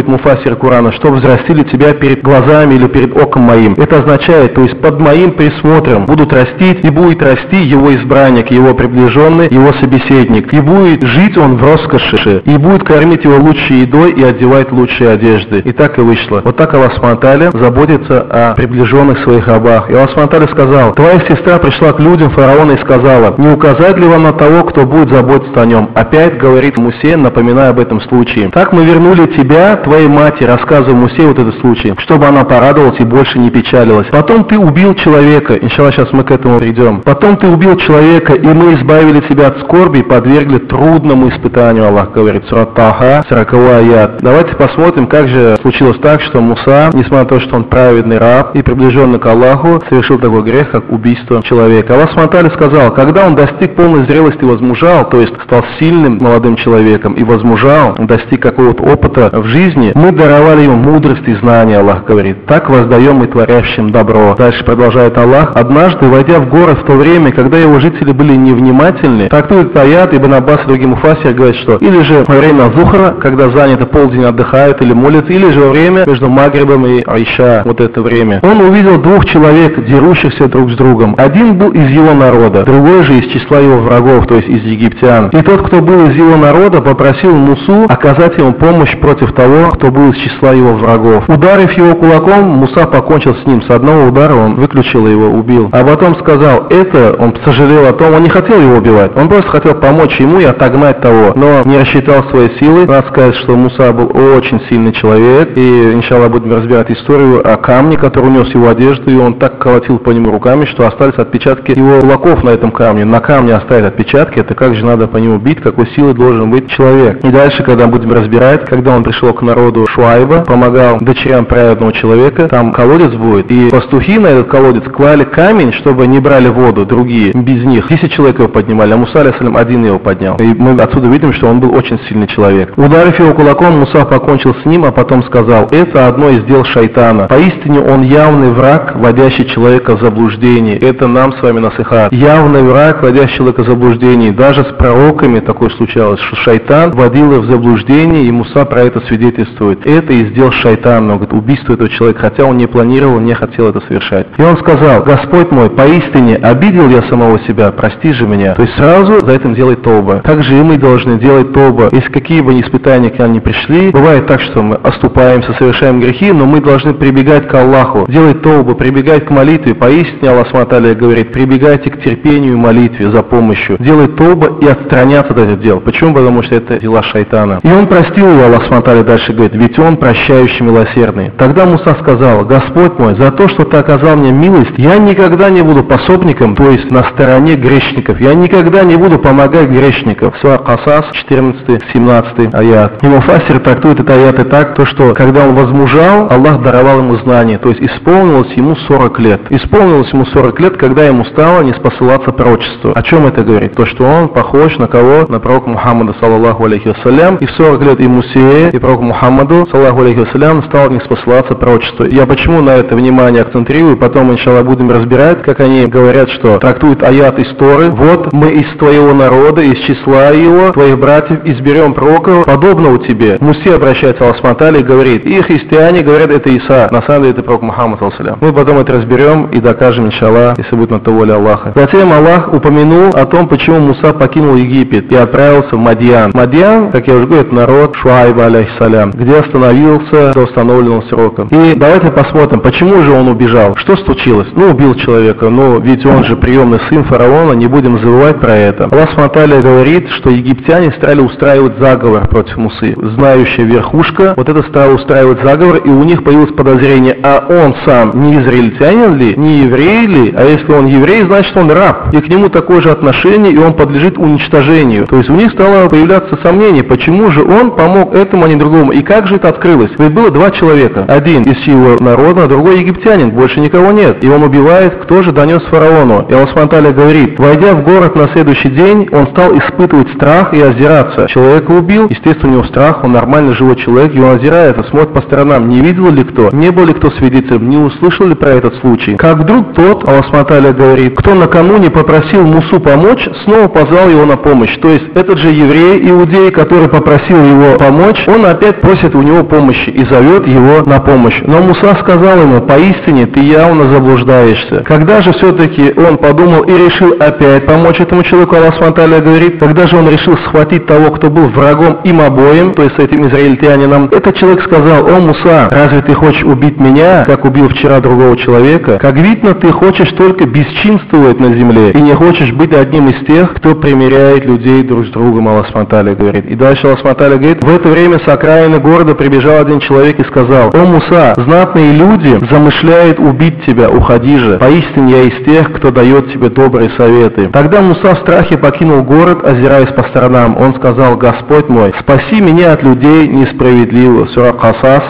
Speaker 1: муфассир Корана, что взрастили тебя перед глазами или перед оком моим. Это означает, то есть под моим присмотром будут растить, и будет расти его избранник, его приближенный, его собеседник. И будет жить он в роскоши, и будет кормить его лучшей едой и одевать лучшие одежды. И так и вышло. Вот так Аллах Субхану ва Тааля заботится о приближенных своих рабах. И Аллах Субхану ва Тааля сказал: твоя сестра пришла к людям фараона и сказала: не указать ли вам на того, кто будет заботиться о нем? Опять говорит Мусе, напоминая об этом случае. Так мы вернули тебя, твоей матери, рассказывая Мусе вот этот случай, чтобы она порадовалась и больше не печалилась. Потом ты убил человека, иншаллах, сейчас мы к этому придем. Потом ты убил человека, и мы избавили тебя от скорби и подвергли трудному испытанию, Аллах говорит. Сура Таха, 40-й аят. Давайте посмотрим, как же случилось так, что Муса, несмотря на то, что он праведный раб и приближенный к Аллаху, совершил такой грех, как убийство человека. Аллах Субхану ва Тааля сказал: когда он достиг полной зрелости и возмужал, то есть стал сильным молодым человеком и возмужал, достиг какого-то опыта в жизни, мы даровали ему мудрость и знания, Аллах говорит. Так воздаем мы творящим добро. Дальше продолжает Аллах: однажды, войдя в город в то время, когда его жители были невнимательны, трактует аят, Ибн Аббас и другие муфассиры говорят, что или же во время зухра, когда занято полдень отдыхают или молятся, или же во время между Магрибом и Айша, вот это время. Он увидел двух человек, дерущихся друг с другом. Один был из его народа, другой же из числа его врагов, то есть из египтян. И тот, кто был из его народа, попросил Мусу оказать ему помощь против того, кто был из числа его врагов. Ударив его кулаком, Муса покончил с ним. С одного удара он выключил его, убил. А потом сказал: это он сожалел о том, он не хотел его убивать, он просто хотел помочь ему и отогнать того, но не рассчитал свои силы. Надо сказать, что Муса был очень сильный человек, и иншаллах будем разбирать историю о камне, который унес его одежду, и он так колотил по нему руками, что остались отпечатки его кулаков на этом камне. На камне оставить отпечатки, это как же надо по нему бить, какой силы должен быть человек. И дальше, когда будем разбирать, когда он пришел к народу Шуайба, помогал дочерям праведного человека, там колодец будет, и пастухи на этот колодец клали камень, чтобы не брали воду другие, без них. 10 человек его поднимали, а Муса, алейхиссалям, один его поднял. И мы отсюда видим, что он был очень сильный человек. Ударив его кулаком, Муса покончил с ним, а потом сказал: это одно из дел шайтана. Поистине он явный враг, вводящий человека в заблуждение. Это нам с вами насихат. Явный враг, вводящий человека в заблуждение. Даже с пророками такое случалось, что шайтан вводил их в заблуждение, и Муса про это свидетельствует. Это из дел шайтана, он говорит, убийство этого человека, хотя он не планировал, не хотел это совершать. И он сказал: Господь мой, поистине обидел я самого себя, прости же меня. То есть сразу за этим делать тауба. Также и мы должны делать тауба. Если какие бы испытания к нам не пришли, бывает так, что мы оступаемся, совершаем грехи, но мы должны прибегать к Аллаху, делать тауба, прибегать к молитве. Поистине Аллах Субхану ва Тааля говорит: прибегайте к терпению и молитве за помощью. Делать тауба и отстраняться от этих дел. Почему? Потому что это дела шайтана. И он простил его, Аллах Субхану ва Тааля дальше говорит: ведь он прощающий, милосердный. Тогда Муса сказал: Господь мой, за то, что ты оказал мне милость, я никогда не буду пособником, то есть на стороне грешников. Я никогда не буду помогать грешникам. Сура Касас, 14-17 аят. И муфассир трактует это аяты так, то что когда он возмужал, Аллах даровал ему знание, то есть исполнилось ему 40 лет. Исполнилось ему 40 лет, когда ему стало не спосылаться пророчеству. О чем это говорит? То, что он похож на кого? На пророка Мухаммада, саллаллаху алейхи вассалям. И в 40 лет и Мусе, и пророку Мухаммаду, саллаллаху алейхи вассалям, стал не спосылаться пророчеству. Я почему на это внимание акцентрирую? Потом, иншаллах, будем разбирать, как они говорят, что трактуют аят из Торы. Вот мы из твоего народа, из числа его, твоих братьев, изберем пророков, подобного тебе. Мусе обращается Аллах Субхану ва Тааля и говорит: и христиане говорят, это Иса. На самом деле это пророк Мухаммад, саллаллаху. Мы потом это разберем и докажем, иншаллах, если будет на то воля Аллаха. Затем Аллах упомянул о том, почему Муса покинул Египет и отправился в Мадьян. Мадьян, как я уже говорю, это народ Шуайба, алейхиссалям, где остановился до установленного срока. И давайте посмотрим, почему же он убежал. Что случилось? Ну, убил человека, но ведь он же приемный сын фараона, не будем забывать про это. Аллах Субхану ва Тааля говорит, что египтяне стали устраивать заговор против Мусы. Знающая верхушка вот это стала устраивать заговор, и у них появилось подозрение: а он сам не израильтянин ли, не еврей ли? А если он еврей, значит он раб. И к нему такое же отношение, и он подлежит уничтожению. То есть у них стало появляться сомнение, почему же он помог этому, а не другому. И как же это открылось? Ведь было два человека. Один из его народа, а другой египтянин. Больше никого нет. И он убивает, кто же донес фараону. И Аллах Субхану ва Тааля говорит: войдя в город на следующий день, он стал испытывать страх и озираться. Человека убил, естественно, у него страх, он нормально живой человек, и он озирается, смотрит по сторонам, не видел ли кто, не был ли кто свидетелем, не услышал ли про этот случай. Как вдруг тот, Аллах Субхану ва Тааля говорит, кто накануне попросил Мусу помочь, снова позвал его на помощь. То есть этот же еврей, иудей, который попросил его помочь, он опять просит у него его помощи и зовет его на помощь. Но Муса сказал ему: поистине ты явно заблуждаешься. Когда же все-таки он подумал и решил опять помочь этому человеку, Аллах Субхану ва Тааля говорит, когда же он решил схватить того, кто был врагом им обоим, то есть этим израильтянином, этот человек сказал: о Муса, разве ты хочешь убить меня, как убил вчера другого человека? Как видно, ты хочешь только бесчинствовать на земле и не хочешь быть одним из тех, кто примиряет людей друг с другом, Аллах Субхану ва Тааля говорит. И дальше Аллах Субхану ва Тааля говорит: в это время с окраины города прибежал один человек и сказал: о Муса, знатные люди замышляют убить тебя, уходи же, поистине я из тех, кто дает тебе добрые советы. Тогда Муса в страхе покинул город, озираясь по сторонам. Он сказал: Господь мой, спаси меня от людей несправедливых. Сура Касас,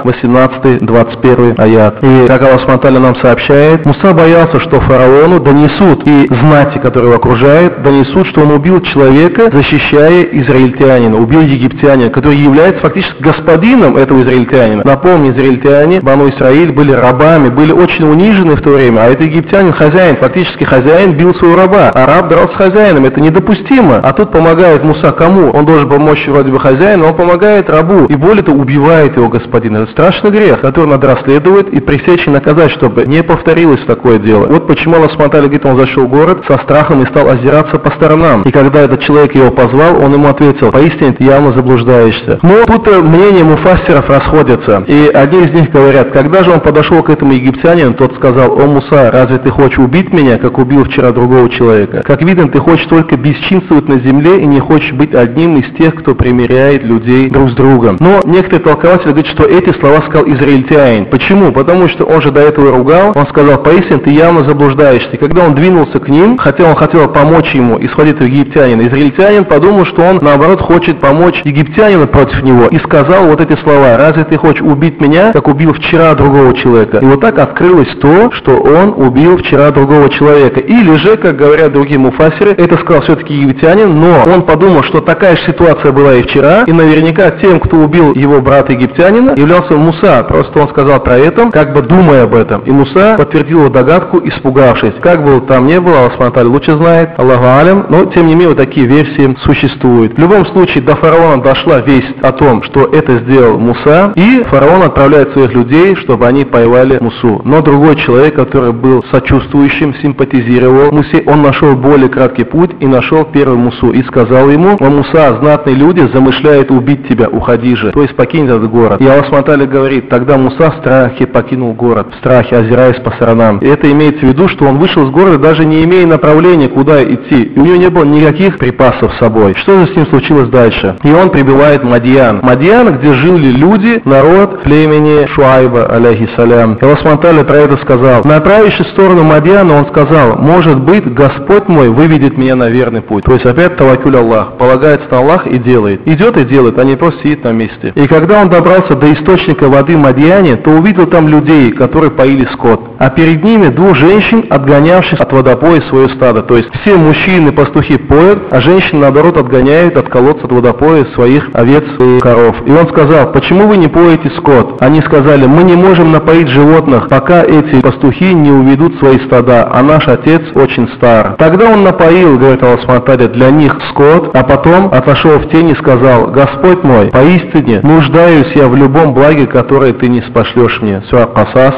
Speaker 1: 18-21 аят. И как Аллах Субхану ва Тааля нам сообщает, Муса боялся, что фараону донесут, и знати, которые его окружают, донесут, что он убил человека, защищая израильтянина, убил египтянина, который является фактически господином этого израильтянина. Напомню, израильтяне, Бану Исраиль, были рабами, были очень унижены в то время, а это египтянин, хозяин, фактически хозяин бил своего раба, а раб дрался с хозяином, это недопустимо. А тут помогает Муса кому? Он должен помочь вроде бы хозяину, он помогает рабу, и более того, убивает его господина. Это страшный грех, который надо расследовать и пресечь и наказать, чтобы не повторилось такое дело. Вот почему Аллах Субхану ва Тааля говорит, он зашел в город со страхом и стал озираться по сторонам. И когда этот человек его позвал, он ему ответил: поистине ты явно заблуждаешься. Но тут мнения муфассиров расходятся. И одни из них говорят: когда же он подошел к этому египтянину, тот сказал: о Муса, разве ты хочешь убить меня, как убил вчера другого человека? Как видно, ты хочешь только бесчинствовать на земле и не хочешь быть одним из тех, кто примиряет людей друг с другом. Но некоторые толкователи говорят, что эти слова сказал израильтянин. Почему? Потому что он же до этого ругал, он сказал: поистине ты явно заблуждаешься. И когда он двинулся к ним, хотя он хотел помочь ему и схватить этого египтянина, израильтянин подумал, что он наоборот хочет помочь египтянину против него, и сказал вот эти слова: разве ты хочешь убить меня, как убил вчера другого человека? И вот так открылось то, что он убил вчера другого человека. Или же, как говорят другие муфассиры, это сказал все-таки египтянин, но он подумал, что такая же ситуация была и вчера, и наверняка тем, кто убил его брата египтянина, являлся Муса. Просто он сказал про это, как бы думая об этом. И Муса подтвердил его догадку, испугавшись. Как бы там ни было, Аллах Субхану ва Тааля лучше знает, Аллаху алям, но тем не менее вот такие версии существуют. В любом случае до фараона дошла весть о том, что это сделал Муса, и фараон отправляет своих людей, чтобы они поймали Мусу. Но другой человек, который был сочувствующим, симпатизировал Мусе, он нашел более краткий путь и нашел первый Мусу и сказал ему: о Муса, знатные люди замышляют убить тебя, уходи же, то есть покинь этот город. И Аллах Субхану ва Тааля говорит: тогда Муса в страхе покинул город, в страхе, озираясь по сторонам. И это имеется в виду, что он вышел из города, даже не имея направления, куда идти. И у него не было никаких припасов с собой. Что же с ним случилось дальше? И он прибывает в Мадьян. Мадьян, где жили люди, народ племени Шуайба, алейхиссалям. И Аллах Субхану ва Тааля про это сказал: направившись в сторону Мадьяна, он сказал: может быть, Господь мой выведет меня на верный путь. То есть опять таваккуль Аллах, полагается на Аллах и делает. Идет и делает, а не просто сидит на месте. И когда он добрался до источника воды в Мадьяне, то увидел там людей, которые поили скот. А перед ними двух женщин, отгонявших от водопоя свое стадо. То есть все мужчины, пастухи поют, а женщины, наоборот, отгоняют от колодца от водопоя своих овец и коров. И он сказал: почему вы не поете скот? Они сказали: мы не можем напоить животных, пока эти пастухи не уведут свои стада, а наш отец очень стар. Тогда он напоил, говорит Аллах Субхану ва Тааля, для них скот, а потом отошел в тень и сказал: Господь мой, поистине нуждаюсь я в любом благе, которое ты не спошлешь мне. Сура Касас,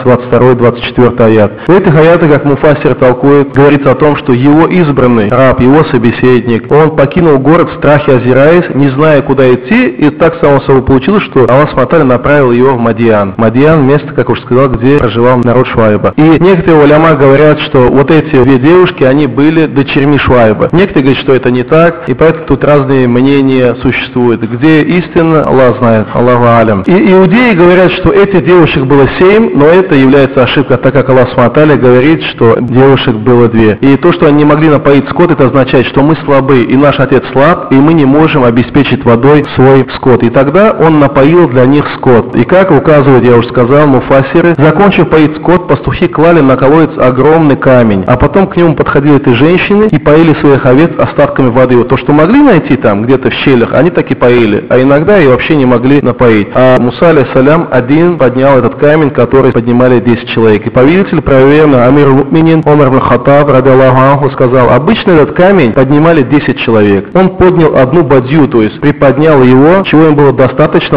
Speaker 1: 22-24 аят. В этих аятах, как муфассир толкует, говорится о том, что его избранный раб, его собеседник, он покинул город в страхе, озираясь, не зная, куда идти, и так само собой получилось, что Аллах Субхану ва Тааля направил его в Мадьян. Мадьян — место, как уже сказал, где проживал народ Шуайба. И некоторые уляма говорят, что вот эти две девушки, они были дочерьми Шуайба. Некоторые говорят, что это не так, и поэтому тут разные мнения существуют. Где истина, Аллах знает, Аллаху алям. И иудеи говорят, что этих девушек было 7, но это является ошибкой, так как Аллах Субхану ва Тааля говорит, что девушек было 2. И то, что они не могли напоить скот, это означает, что мы слабы, и наш отец слаб, и мы не можем обеспечить водой свой скот. И тогда он напоил для них скот. И как указывают, я уже сказал, муфассиры, закончив поить скот, пастухи клали на колодец огромный камень, а потом к нему подходили эти женщины и поили своих овец остатками воды. Вот то, что могли найти там, где-то в щелях, они так и поили, а иногда и вообще не могли напоить. А Муса, алейхиссалям, один поднял этот камень, который поднимали 10 человек. И повелитель, проверенный Амир Муминин, Омар ибн Хаттаб, ради Аллаху анху, сказал: обычно этот камень поднимали 10 человек. Он поднял одну бадью, то есть приподнял его, чего им было достаточно, а потом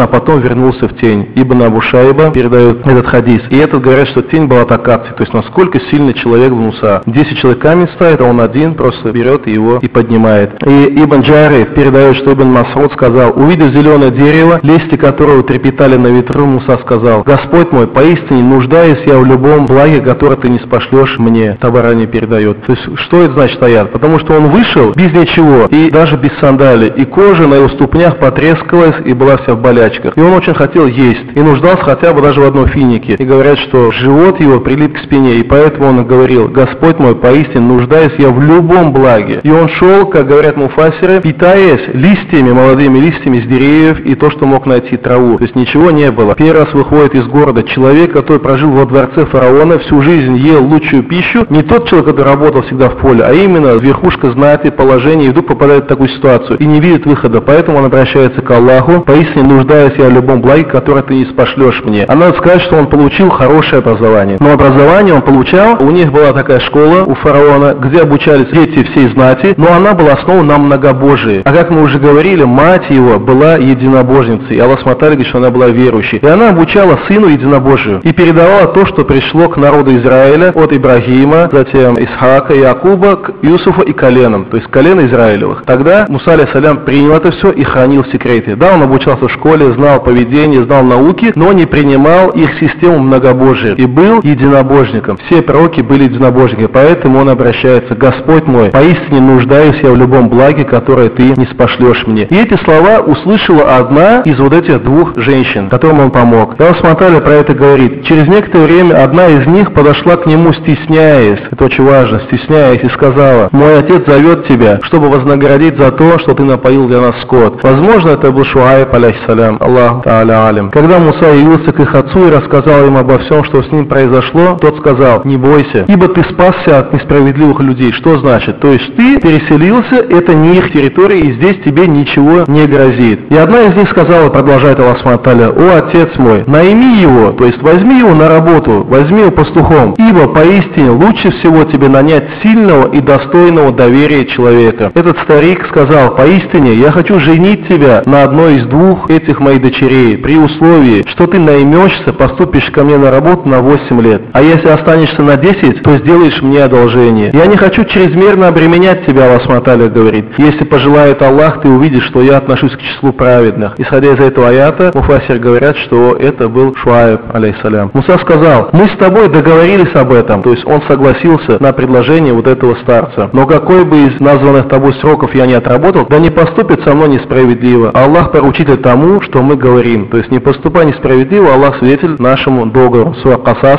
Speaker 1: вернулся в тень. Ибн Абу Шайба передает этот хадис. И этот говорят, что тень была такакти, то есть насколько сильный человек был Муса. 10 человек камень ставит, а он один просто берет его и поднимает. И Ибн Джари передает, что Ибн Мас'уд сказал: увидев зеленое дерево, листья которого трепетали на ветру, Муса сказал: Господь мой, поистине нуждаюсь я в любом благе, которое ты не спошлешь мне. Табарани передает. То есть, что это значит аят? Потому что он вышел без ничего, и даже без сандалий, и кожа на его ступнях потрескалась и была вся в болячках. И он очень хотел есть, и нуждался хотя бы даже в одном финике. И говорят, что живот его прилип к спине, и поэтому он говорил: Господь мой, поистине нуждаюсь я в любом благе. И он шел, как говорят муфассиры, питаясь листьями, молодыми листьями с деревьев, и то, что мог найти траву. То есть ничего не было. Первый раз выходит из города человек, который прожил во дворце фараона, всю жизнь ел лучшую пищу, не тот человек, который работал всегда в поле, а именно верхушка знати, положения, и вдруг попадает в такую ситуацию и не видит выхода. Поэтому он обращается к Аллаху: поистине нуждаюсь я в любом благе, которое ты не спошлешь мне. А надо сказать, что он получил хорошее образование. Но образование он получал, у них была такая школа у фараона, где обучались дети всей знати, но она была основана на многобожии. А как мы уже говорили, мать его была единобожницей. Аллах смотрел, говорит, что она была верующей. И она обучала сыну единобожию и передавала то, что пришло к народу Израиля от Ибрагима, затем Исхака, Якуба, к Юсуфу и коленам, то есть колено Израилевых. Тогда Муса алейхиссалям принял это все и хранил в секрете. Да, он обучался в школе, знал поведение, знал науки, но не принимал их систему многобожия и был единобожником. Все пророки были единобожниками, поэтому он обращается: Господь мой, поистине нуждаюсь я в любом благе, которое ты не спошлешь мне. И эти слова услышала одна из вот этих двух женщин, которым он помог. Я смотрели, про это говорит: через некоторое время одна из них подошла к нему, стесняясь, это очень важно, стесняясь, и сказала: мой отец зовет тебя, чтобы вознаградить за то, что ты напоил для нас скот. Возможно, это был Шуайб алейхиссалям, Аллах та'аля алим. Когда Муса явился к их отцу и рассказал им обо всем, что с ним произошло, тот сказал: не бойся, ибо ты спасся от несправедливых людей. Что значит? То есть ты переселился, это не их территория, и здесь тебе ничего не грозит. И одна из них сказала, продолжает Аллах субхану ва тааля: о отец мой, найми его, то есть возьми его на работу, возьми его пастухом, ибо поистине лучше всего тебе нанять сильного и достойного доверия человека. Этот старик сказал: поистине я хочу женить тебя на одной из двух этих моих дочерей, при условии, что ты наймешься, поступишь ко мне на работу на 8 лет, а если останешься на 10, то сделаешь мне одолжение. Я не хочу чрезмерно обременять тебя, Аллах субхану ва тааля говорит. Если пожелает Аллах, ты увидишь, что я отношусь к числу праведных. Исходя из этого аята, муфассиры говорят, что это был Шуайб алейхиссалям. Муса сказал: мы с тобой договорились об этом, то есть он согласился на предложение вот этого старца. Но какой бы из названных тобой сроков я не отработал, да не поступит со мной несправедливо. Аллах поручитель тому, что мы говорим. То есть не поступай несправедливо, Аллах свидетель нашему договору. Сура Касас,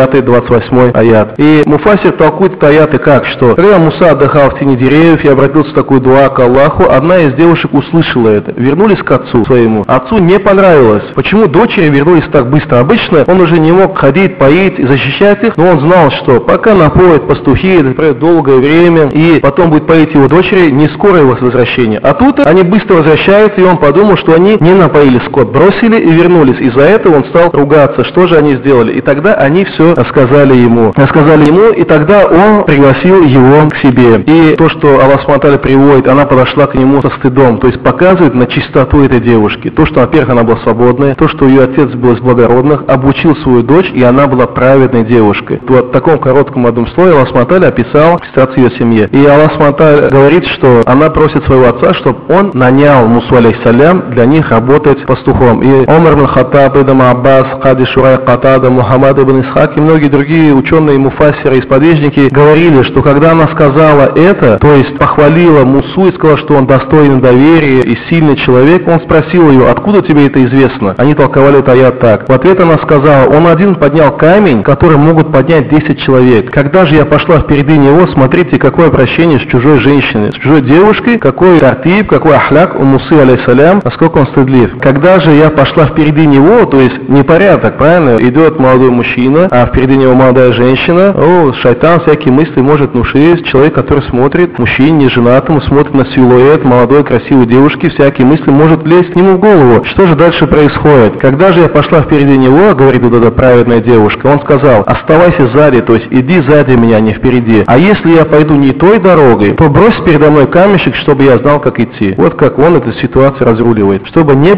Speaker 1: 25-28 аят. И муфассир толкует это аяты как, что когда Муса отдыхал в тени деревьев и обратился в такую дуа к Аллаху, одна из девушек услышала это. Вернулись к отцу своему. Отцу не понравилось. Почему дочери вернулись так быстро? Обычно он уже не мог ходить, поить и защищать их, но он знал, что пока напоят пастухи, это пройдет долгое время, и потом будет поить его дочери, не скоро его возвращение. А тут они быстро возвращаются, и он подумал, что они не напоили скот, бросили и вернулись. Из-за этого он стал ругаться, что же они сделали. И тогда они все рассказали ему. И тогда он пригласил его к себе. И то, что Аллах субхану ва тааля приводит, она подошла к нему со стыдом, то есть показывает на чистоту этой девушки. То, что, во-первых, она была свободная, то, что ее отец был из благородных, обучил свою дочь, и она была праведной девушкой. То в таком коротком одном слове Аллах субхану ва тааля описал ситуацию ее семье. И Аллах субхану ва тааля говорит, что она просит своего отца, чтобы он нанял Мусу алейхиссалям для них работать пастухом. И Умар ибн Хаттаб, Ибн Аббас, Кади Шурай Катада, Мухаммад ибн Исхак и многие другие ученые, муфассиры и сподвижники говорили, что когда она сказала это, то есть похвалила Мусу и сказала, что он достойный доверия и сильный человек, он спросил ее: откуда тебе это известно? Они толковали это аят так. В ответ она сказала: он один поднял камень, который могут поднять 10 человек. Когда же я пошла впереди него, смотрите, какое обращение с чужой женщиной, с чужой девушкой, какой тартиб, какой ахляк у Мусы алейхиссалям, насколько он стыдлив. Когда же я пошла впереди него, то есть непорядок, правильно? Идет молодой мужчина, а впереди него молодая женщина. О, шайтан всякие мысли может внушить. Человек, который смотрит, мужчине, неженатому, смотрит на силуэт молодой красивой девушки, всякие мысли может лезть к нему в голову. Что же дальше происходит? Когда же я пошла впереди него, говорит вот эта праведная девушка, он сказал: оставайся сзади, то есть иди сзади меня, не впереди. А если я пойду не той дорогой, то брось передо мной камешек, чтобы я знал, как идти. Вот как он эту ситуацию разруливает. Чтобы не было никакой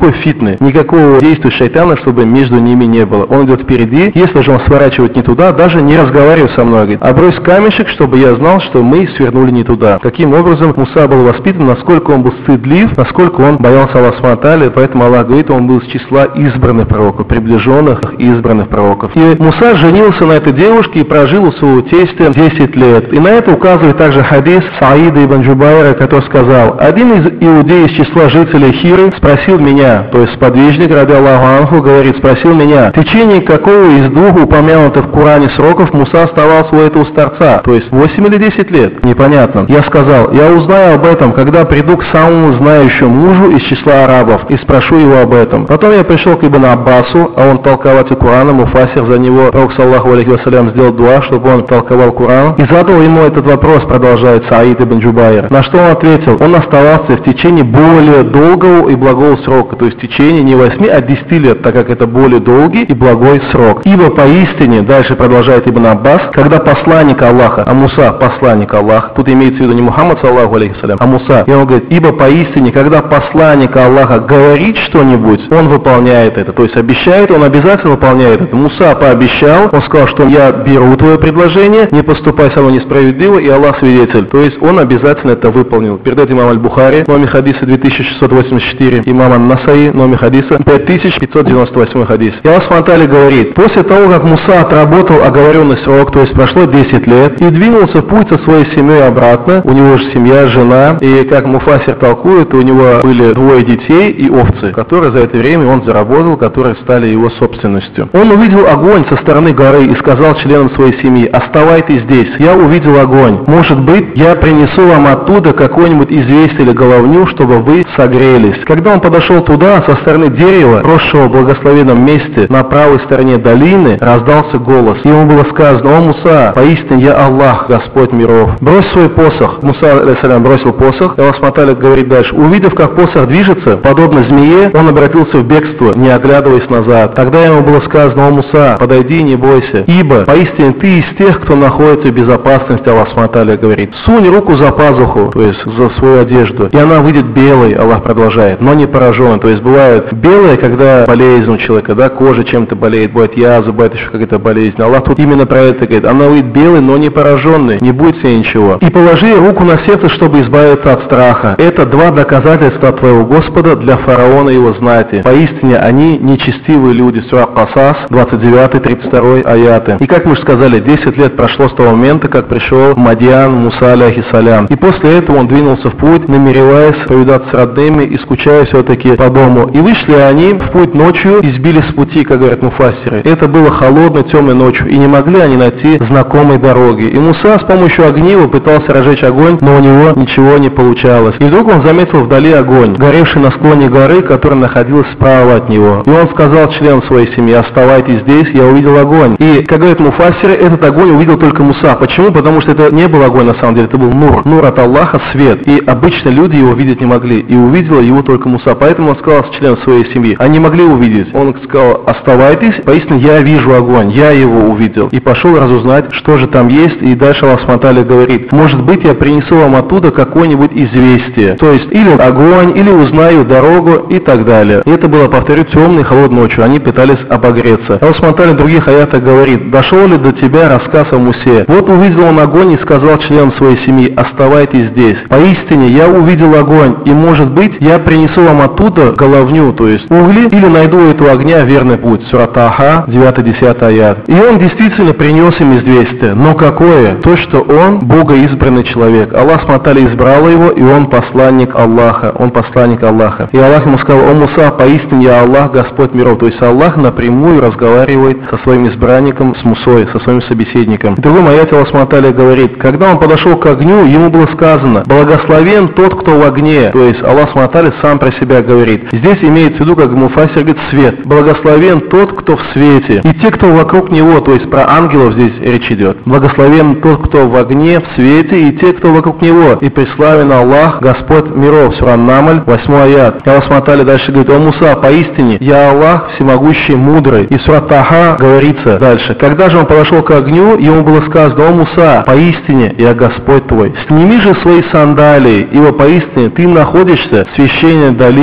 Speaker 1: никакой фитны, никакого действия шайтана, чтобы между ними не было. Он идет впереди, если же он сворачивает не туда, даже не разговаривай со мной, говорит, а брось камешек, чтобы я знал, что мы свернули не туда. Таким образом, Муса был воспитан, насколько он был стыдлив, насколько он боялся Аллаха Субхану ва Тааля, поэтому Аллах говорит, он был из числа избранных пророков, приближенных избранных пророков. И Муса женился на этой девушке и прожил у своего тестя 10 лет. И на это указывает также хадис Саида ибн Джубайра, который сказал, один из иудеев из числа жителей Хиры спросил меня, то есть сподвижник, ради Аллаху анху, говорит, спросил меня, в течение какого из двух упомянутых в Коране сроков Муса оставался у этого старца, то есть 8 или 10 лет, непонятно. Я сказал, я узнаю об этом, когда приду к самому знающему мужу из числа арабов и спрошу его об этом. Потом я пришел к Ибн Аббасу, а он толкователь Корана, муфассир, за него Пророк саллаху алейхи вассалям сделал дуа, чтобы он толковал Коран, и задал ему этот вопрос, продолжает Саид ибн Джубайр. На что он ответил, он оставался в течение более долгого и благого срока, то есть в течение не 8, а 10 лет, так как это более долгий и благой срок. Ибо поистине, дальше продолжает Ибн Аббас, когда посланник Аллаха, а Муса посланник Аллаха, тут имеется в виду не Мухаммад саллаху алейхи вассалям, а Муса, и он говорит, ибо поистине, когда посланник Аллаха говорит что-нибудь, он выполняет это, то есть обещает, он обязательно выполняет это. Муса пообещал, он сказал, что я беру твое предложение, не поступай со мной несправедливо, и Аллах свидетель, то есть он обязательно это выполнил. Передает имам Аль-Бухари, номер хадиса 2684, имам Ан-Насаи, номер хадиса 5598 хадис. И Аллах Субхану ва Тааля говорит, после того, как Муса отработал оговоренный срок, то есть прошло 10 лет, и двинулся в путь со своей семьей обратно, у него же семья, жена, и как муфассир толкует, у него были 2 детей и овцы, которые за это время он заработал, которые стали его собственностью. Он увидел огонь со стороны горы и сказал членам своей семьи, оставайтесь здесь, я увидел огонь, может быть, я принесу вам оттуда какое-нибудь известие или головню, чтобы вы согрелись. Когда он подошел туда, со стороны дерева, росшего в благословенном месте, на правой стороне долины, раздался голос. Ему было сказано, о Муса, поистине я Аллах, Господь миров. Брось свой посох. Муса, алейхиссалям, бросил посох. И Аллах Субхану ва Тааля говорит дальше, увидев, как посох движется, подобно змее, он обратился в бегство, не оглядываясь назад. Тогда ему было сказано, о Муса, подойди и не бойся, ибо поистине ты из тех, кто находится в безопасности, Аллах Субхану ва Тааля говорит. Сунь руку за пазуху, то есть за свою одежду, и она выйдет белой, Аллах продолжает, но не пораженной. То есть бывает белая, когда болезнь у человека, да, кожа чем-то болеет, бывает язва, бывает еще какая-то болезнь. Аллах тут именно про это говорит, она выйдет белой, но не пораженной, не будет с ней ничего. И положи руку на сердце, чтобы избавиться от страха. Это 2 доказательства твоего Господа для фараона и его знати. Поистине они нечестивые люди. Сура Касас, 29-32 аяты. И как мы уже сказали, 10 лет прошло с того момента, как пришел Мадьян Муса алейхиссалям. И после этого он двинулся в путь, намереваясь повидаться с родными и скучая все-таки по дому. И вышли они в путь ночью и сбились с пути, как говорят муфассиры. Это было холодной, темной ночью, и не могли они найти знакомой дороги. И Муса с помощью огнива пытался разжечь огонь, но у него ничего не получалось. И вдруг он заметил вдали огонь, горевший на склоне горы, которая находилась справа от него. И он сказал членам своей семьи, оставайтесь здесь, я увидел огонь. И, как говорят муфассиры, этот огонь увидел только Муса. Почему? Потому что это не был огонь на самом деле, это был нур. Нур от Аллаха, свет. И обычно люди его видеть не могли. И увидела его только Муса. Поэтому он сказал членам своей семьи, они могли увидеть. Он сказал, оставайтесь, поистине я вижу огонь, я его увидел. И пошел разузнать, что же там есть. И дальше Аллах Субхану ва Тааля говорит, может быть, я принесу вам оттуда какое-нибудь известие. То есть, или огонь, или узнаю дорогу и так далее. И это было, повторю, темной, холодной ночью. Они пытались обогреться. Аллах Субхану ва Тааля в других аятах говорит, дошел ли до тебя рассказ о Мусе? Вот увидел он огонь и сказал членам своей семьи, оставайтесь здесь. Поистине я увидел огонь, и может быть, я принесу вам оттуда головню, то есть угли, или найду у этого огня верный путь. Сура Таха, 9-10 аят. И он действительно принес им известие. Но какое? То, что он богоизбранный человек. Аллах Субхану ва Тааля избрал его, и он посланник Аллаха. Он посланник Аллаха. И Аллах ему сказал, о Муса, поистине я Аллах, Господь миров. То есть Аллах напрямую разговаривает со своим избранником, с Мусой, со своим собеседником. В другом аяте Аллах Субхану ва Тааля говорит, когда он подошел к огню, ему было сказано, благословен тот, кто в огне. То есть Аллах Субхану ва Тааля сам про себя говорит. Здесь имеется в виду, как муфассир говорит, свет. Благословен тот, кто в свете. И те, кто вокруг него, то есть про ангелов здесь речь идет. Благословен тот, кто в огне, в свете, и те, кто вокруг него. И преславен Аллах, Господь миров. Сура Намль, 8 аят. И Аллах Субхану ва Тааля дальше говорит, о Муса, поистине, я Аллах, всемогущий, мудрый. И сура Таха говорится дальше. Когда же он подошел к огню, ему было сказано, о Муса, поистине, я Господь твой. Сними же свои сандалии, ибо поистине ты находишься в священной долине Туа.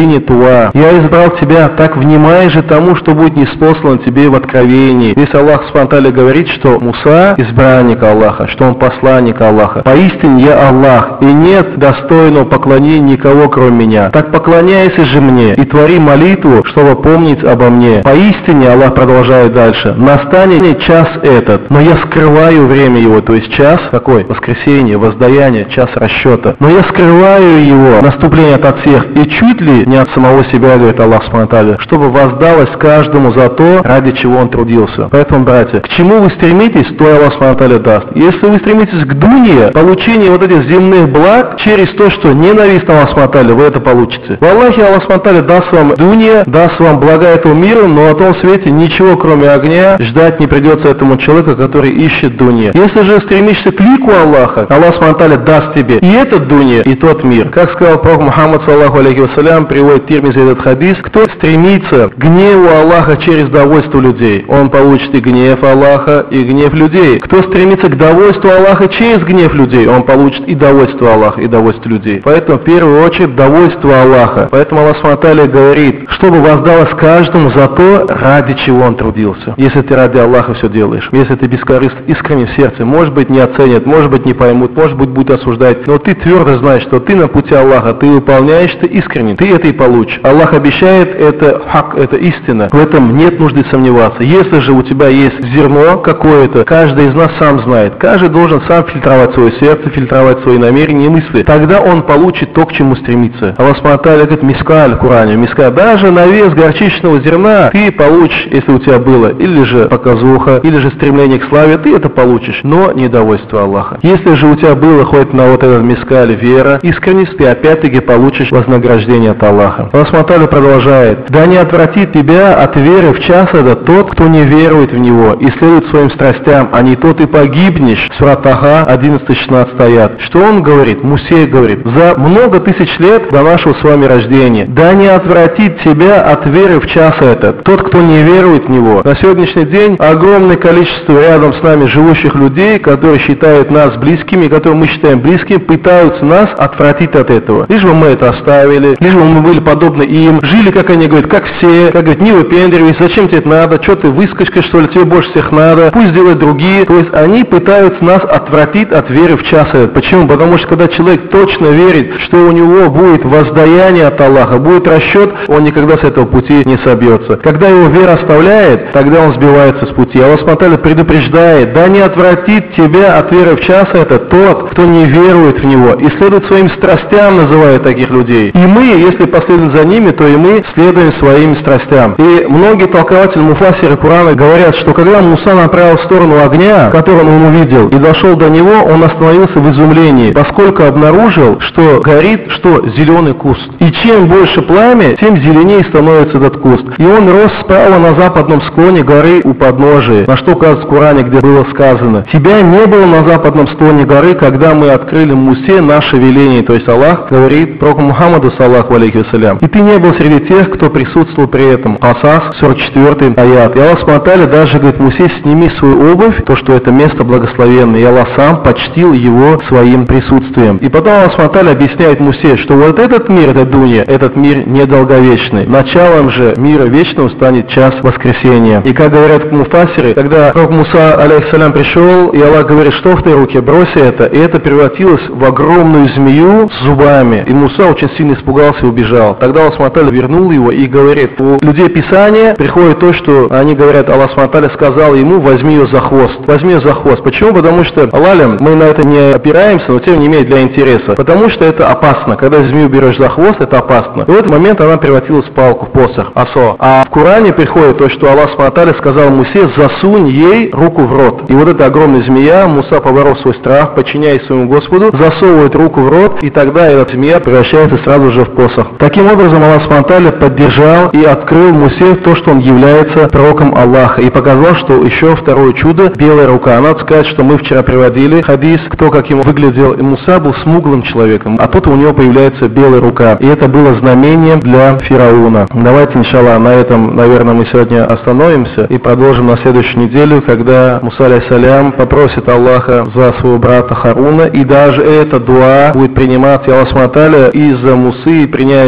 Speaker 1: дуа. Я избрал тебя, так внимай же тому, что будет ниспослано тебе в откровении. Здесь Аллах Субхану говорит, что Муса избранник Аллаха, что он посланник Аллаха. Поистине я Аллах, и нет достойного поклонения никого, кроме меня. Так поклоняйся же мне и твори молитву, чтобы помнить обо мне. Поистине, Аллах продолжает дальше, настанет час этот, но я скрываю время его, то есть час какой? Воскресенье, воздаяние, час расчета. Но я скрываю его, наступление от всех, и чуть ли не от самого себя, говорит Аллах Субхану ва Тааля, чтобы воздалось каждому за то, ради чего он трудился. Поэтому, братья, к чему вы стремитесь, то и Аллах Субхану ва Тааля даст. Если вы стремитесь к дунье, получению вот этих земных благ, через то, что ненавистно Аллах Субхану ва Тааля, вы это получите. В Аллахе Аллах Субхану ва Тааля даст вам дунья, даст вам блага этого мира, но о том свете ничего, кроме огня, ждать не придется этому человеку, который ищет дунья. Если же стремишься к лику Аллаха, Аллах Субхану ва Тааля даст тебе и этот дунья, и тот мир. Как сказал пророк Мухаммад, саллаху алейхи вассалям, приводит Тирмизи этот хадис, кто стремится к гневу Аллаха через довольство людей, он получит и гнев Аллаха, и гнев людей. Кто стремится к довольству Аллаха через гнев людей, он получит и довольство Аллаха, и довольство людей. Поэтому в первую очередь довольство Аллаха. Поэтому Аллах Субхану ва Тааля говорит, чтобы воздалось каждому за то, ради чего он трудился. Если ты ради Аллаха все делаешь, если ты бескорыстно, искренне в сердце, может быть не оценят, может быть не поймут, может быть будут осуждать, но ты твердо знаешь, что ты на пути Аллаха, ты выполняешь, ты искренне, ты это и получишь. Аллах обещает, это хак, это истина, в этом нет нужды сомневаться. Если же у тебя есть зерно какое-то, каждый из нас сам знает, каждый должен сам фильтровать свое сердце, фильтровать свои намерения и мысли, тогда он получит то, к чему стремится. Аллах Субхану ва Тааля говорит, мискаль в Коране, мискаль, даже на вес горчичного зерна ты получишь, если у тебя было, или же показуха, или же стремление к славе, ты это получишь, но недовольство Аллаха. Если же у тебя было хоть на вот этот мискаль вера, искренность, ты опять-таки получишь вознаграждение от Аллаха. Аллах Субхану ва Тааля продолжает, да не отвратит тебя от веры в час этот тот, кто не верует в него и следует своим страстям, а не тот и погибнешь. Сура Таха, 11-16 аят. Что он говорит? Мусе говорит, за много тысяч лет до нашего с вами рождения, да не отвратит тебя от веры в час этот, тот, кто не верует в него. На сегодняшний день огромное количество рядом с нами живущих людей, которые считают нас близкими, которые мы считаем близкими, пытаются нас отвратить от этого. Лишь бы мы это оставили, лишь бы мы были подобны им, жили, как они говорят, как все, как говорят, не выпендривайся, зачем тебе это надо, что ты выскочка, что ли, тебе больше всех надо, пусть делают другие. То есть они пытаются нас отвратить от веры в час этот. Почему? Потому что когда человек точно верит, что у него будет воздаяние от Аллаха, будет расчет, он никогда с этого пути не собьется. Когда его вера оставляет, тогда он сбивается с пути. Аллах Субхану ва Тааля предупреждает, да не отвратит тебя от веры в час этот тот, кто не верует в него и следует своим страстям, называют таких людей. И мы, если последуем за ними, то и мы следуем своим страстям. И многие толкователи муфассиры Корана говорят, что когда Муса направил в сторону огня, который он увидел, и дошел до него, он остановился в изумлении, поскольку обнаружил, что горит, что зеленый куст. И чем больше пламя, тем зеленее становится этот куст. И он рос справа на западном склоне горы у подножия, на что указывается в Коране, где было сказано, тебя не было на западном склоне горы, когда мы открыли Мусе наше веление. То есть Аллах говорит пророку Мухаммаду, саллаху алейхи вассалям, и ты не был среди тех, кто присутствовал при этом. Касас, 44 аят. И Аллах Субхану ва Тааля даже говорит, Мусе, сними свою обувь, то, что это место благословенное. И Аллах сам почтил его своим присутствием. И потом Аллах Субхану ва Тааля объясняет Мусе, что вот этот мир, это дунья, этот мир недолговечный. Началом же мира вечного станет час воскресения. И как говорят муфассиры, когда пророк Муса, алейхиссалям, пришел, и Аллах говорит, что в твоей руке, брось это, и это превратилось в огромную змею с зубами. И Муса очень сильно испугался и убежал. Тогда Аллах Субхану ва Тааля вернул его и говорит, у людей Писания приходит то, что они говорят, Аллах Субхану ва Тааля сказал ему, возьми ее за хвост. Возьми ее за хвост. Почему? Потому что, Аллахем, мы на это не опираемся, но тем не менее для интереса. Потому что это опасно. Когда змею берешь за хвост, это опасно. И в этот момент она превратилась в палку, в посох, асо. А в Коране приходит то, что Аллах Субхану ва Тааля сказал Мусе, засунь ей руку в рот. И вот эта огромная змея, Муса, поборов свой страх, подчиняясь своему Господу, засовывает руку в рот, и тогда эта змея превращается сразу же в посох. Таким образом, Аллах Субхану ва Тааля поддержал и открыл Мусе то, что он является пророком Аллаха, и показал, что еще второе чудо — белая рука. Надо сказать, что мы вчера приводили хадис, кто как ему выглядел, и Муса был смуглым человеком, а тут у него появляется белая рука, и это было знамением для Фирауна. Давайте, иншаллах, на этом, наверное, мы сегодня остановимся и продолжим на следующую неделю, когда Муса, алейхиссалям, попросит Аллаха за своего брата Харуна, и даже эта дуа будет приниматься, и Аллах Субхану ва Тааля из-за Мусы, приняв его дуа,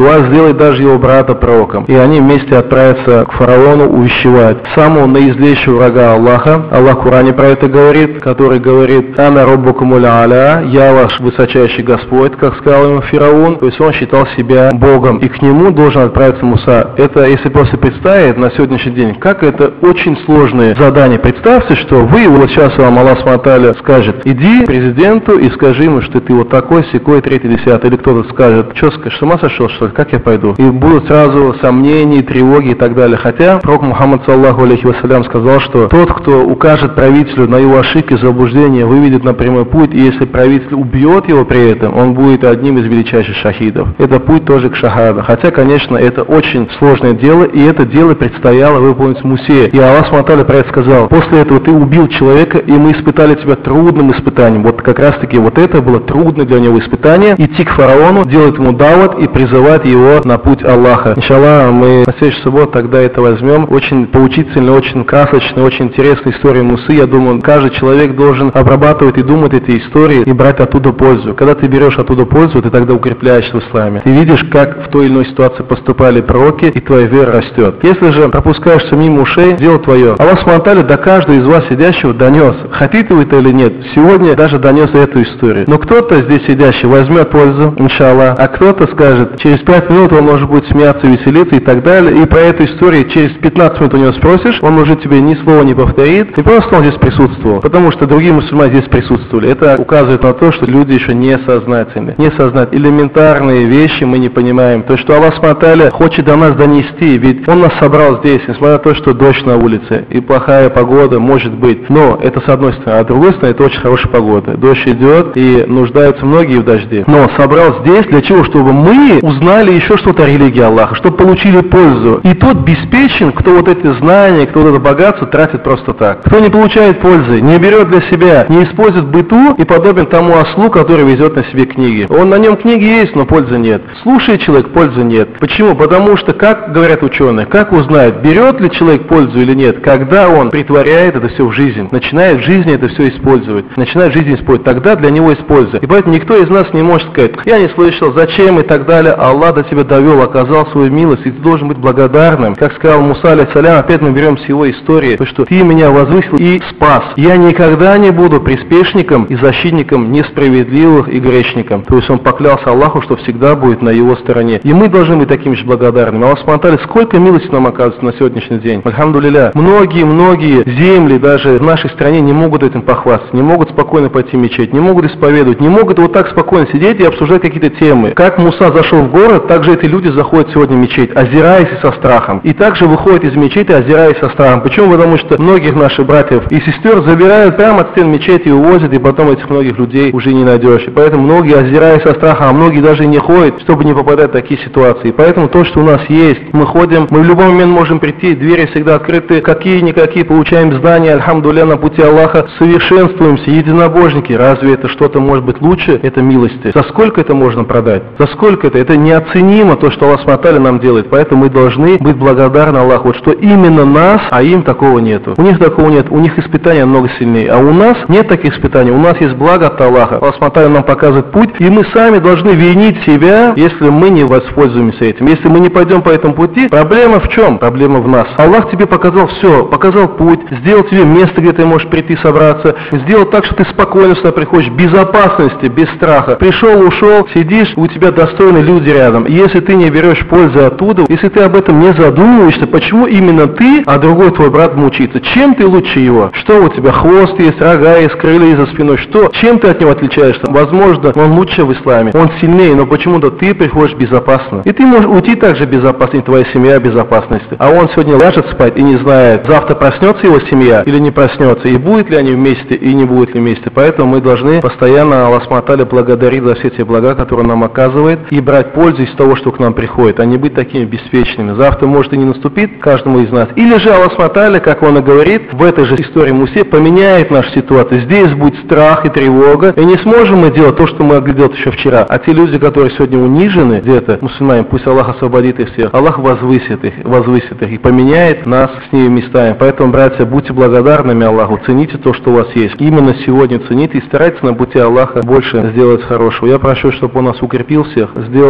Speaker 1: Аллах сделает даже его брата пророком. И они вместе отправятся к фараону увещевать самого наизлейшего врага Аллаха. Аллах в Коране про это говорит, который говорит: «Ана роббукумуль а'ля», «Я ваш высочайший Господь», как сказал ему фараон. То есть он считал себя Богом, и к нему должен отправиться Муса. Это, если просто представить на сегодняшний день, как это очень сложное задание. Представьте, что вы, вот сейчас вам Аллах Субхану скажет: иди к президенту и скажи ему, что ты вот такой, сякой, третий, десятый. Или кто-то скажет: что скажешь, с ума сошел, что ли, как я пойду? И будут сразу сомнения, тревоги и так далее. Хотя пророк Мухаммад саллаллаху алейхи вассалям сказал, что тот, кто укажет правителю на его ошибки, заблуждения, выведет на прямой путь, и если правитель убьет его при этом, он будет одним из величайших шахидов. Это путь тоже к шахаду. Хотя, конечно, это очень сложное дело, и это дело предстояло выполнить Мусе. И Аллах Субхану про это сказал: после этого ты убил человека, и мы испытали тебя трудным испытанием. Вот как раз таки вот это было трудное для него испытание. Идти к фараону, делать ему дават и призывать его на путь Аллаха. Иншаллах, мы на следующий субботу тогда это возьмем. Очень поучительная, очень красочная, очень интересная история Мусы. Я думаю, каждый человек должен обрабатывать и думать эти истории и брать оттуда пользу. Когда ты берешь оттуда пользу, ты тогда укрепляешься в исламе. Ты видишь, как в той или иной ситуации поступали пророки, и твоя вера растет. Если же пропускаешься мимо ушей, дело твое. Аллах Субхану до каждого из вас сидящего донес. Хотите вы это или нет, сегодня даже донес эту историю. Но кто-то здесь сидящий возьмет пользу, иншаллах, а кто-то скажет: через 5 минут он может будет смеяться, веселиться и так далее. И про эту историю через 15 минут у него спросишь, он уже тебе ни слова не повторит, и просто он здесь присутствовал. Потому что другие мусульмане здесь присутствовали. Это указывает на то, что люди еще не сознательны. Элементарные вещи мы не понимаем. То, что Аллах Субхану хочет до нас донести, ведь Он нас собрал здесь, несмотря на то, что дождь на улице и плохая погода может быть. Но это с одной стороны. А с другой стороны, это очень хорошая погода. Дождь идет, и нуждаются многие в дожде. Но собрал здесь для чего? Чтобы мы узнали еще что-то о религии Аллаха, чтобы получили пользу. И тот беспечен, кто вот эти знания, кто вот это богатство тратит просто так. Кто не получает пользы, не берет для себя, не использует в быту и подобен тому ослу, который везет на себе книги. Он на нем книги есть, но пользы нет. Слушает человек, пользы нет. Почему? Потому что, как говорят ученые, как узнать, берет ли человек пользу или нет, когда он притворяет это все в жизнь, начинает в жизни это все использовать, начинает в жизни использовать, тогда для него есть польза. И поэтому никто из нас не может сказать: я не слышал, зачем и так далее. Аллах до тебя довел, оказал свою милость, и ты должен быть благодарным. Как сказал Муса алейхиссалям, опять мы берем с его истории, то, что ты меня возвысил и спас. Я никогда не буду приспешником и защитником несправедливых и грешником. То есть он поклялся Аллаху, что всегда будет на его стороне. И мы должны быть такими же благодарными. Аллах Субхану сколько милости нам оказывается на сегодняшний день. Альхамдулилля. Многие земли даже в нашей стране не могут этим похвастаться, не могут спокойно пойти в мечеть, не могут исповедовать, не могут вот так спокойно сидеть и обсуждать какие-то темы. Как Муса зашел в город, так же эти люди заходят сегодня в мечеть, озираясь и со страхом. И также выходят из мечети, озираясь со страхом. Почему? Потому что многих наших братьев и сестер забирают прямо от стен мечети и увозят, и потом этих многих людей уже не найдешь. И поэтому многие озираясь со страхом, а многие даже и не ходят, чтобы не попадать в такие ситуации. И поэтому то, что у нас есть, мы ходим, мы в любой момент можем прийти, двери всегда открыты, какие-никакие, получаем знания, альхамдулилля, на пути Аллаха, совершенствуемся, единобожники. Разве это что-то может быть лучше? Это милости. За сколько это можно продать? За сколько это? Это неоценимо, то, что Аллах Субхану нам делает. Поэтому мы должны быть благодарны Аллаху, вот что именно нас, а им такого нету. У них такого нет, у них испытания много сильнее. А у нас нет таких испытаний, у нас есть благо от Аллаха. Аллах Субхану нам показывает путь, и мы сами должны винить себя, если мы не воспользуемся этим. Если мы не пойдем по этому пути, проблема в чем? Проблема в нас. Аллах тебе показал все, показал путь, сделал тебе место, где ты можешь прийти собраться, сделал так, что ты спокойно сюда приходишь, в безопасности, без страха. Пришел, ушел, сидишь, у тебя достойные люди рядом. И если ты не берешь пользы оттуда, если ты об этом не задумываешься, почему именно ты, а другой твой брат мучится? Чем ты лучше его? Что у тебя? Хвост есть, рога есть, крылья есть за спиной. Что? Чем ты от него отличаешься? Возможно, он лучше в исламе, он сильнее, но почему-то ты приходишь безопасно. И ты можешь уйти также безопасно, и твоя семья в безопасности. А он сегодня ляжет спать и не знает, завтра проснется его семья или не проснется, и будет ли они вместе, и не будет ли вместе. Поэтому мы должны постоянно Аллах Субхану благодарить за все те блага, которые он нам оказывает, и брать пользу из того, что к нам приходит, а не быть такими беспечными. Завтра может и не наступит каждому из нас. Или же Аллах Субхану, как он и говорит, в этой же истории Мусе поменяет нашу ситуацию. Здесь будет страх и тревога, и не сможем мы делать то, что мы могли делать еще вчера. А те люди, которые сегодня унижены где-то, мусульмане, пусть Аллах освободит их всех, Аллах возвысит их и поменяет нас с ними местами. Поэтому, братья, будьте благодарными Аллаху, цените то, что у вас есть. Именно сегодня цените и старайтесь на пути Аллаха больше сделать хорошего. Я прошу, чтобы он нас укрепил всех, сделал нас из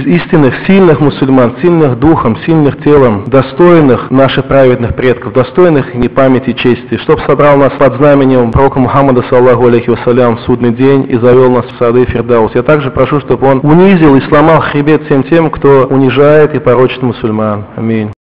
Speaker 1: из истинных, сильных мусульман, сильных духом, сильных телом, достойных наших праведных предков, достойных и памяти и чести, чтобы собрал нас под знаменем пророка Мухаммада, саллаху алейхи вассалям, в судный день и завел нас в сады Фирдаус. Я также прошу, чтобы он унизил и сломал хребет всем тем, кто унижает и порочит мусульман. Аминь.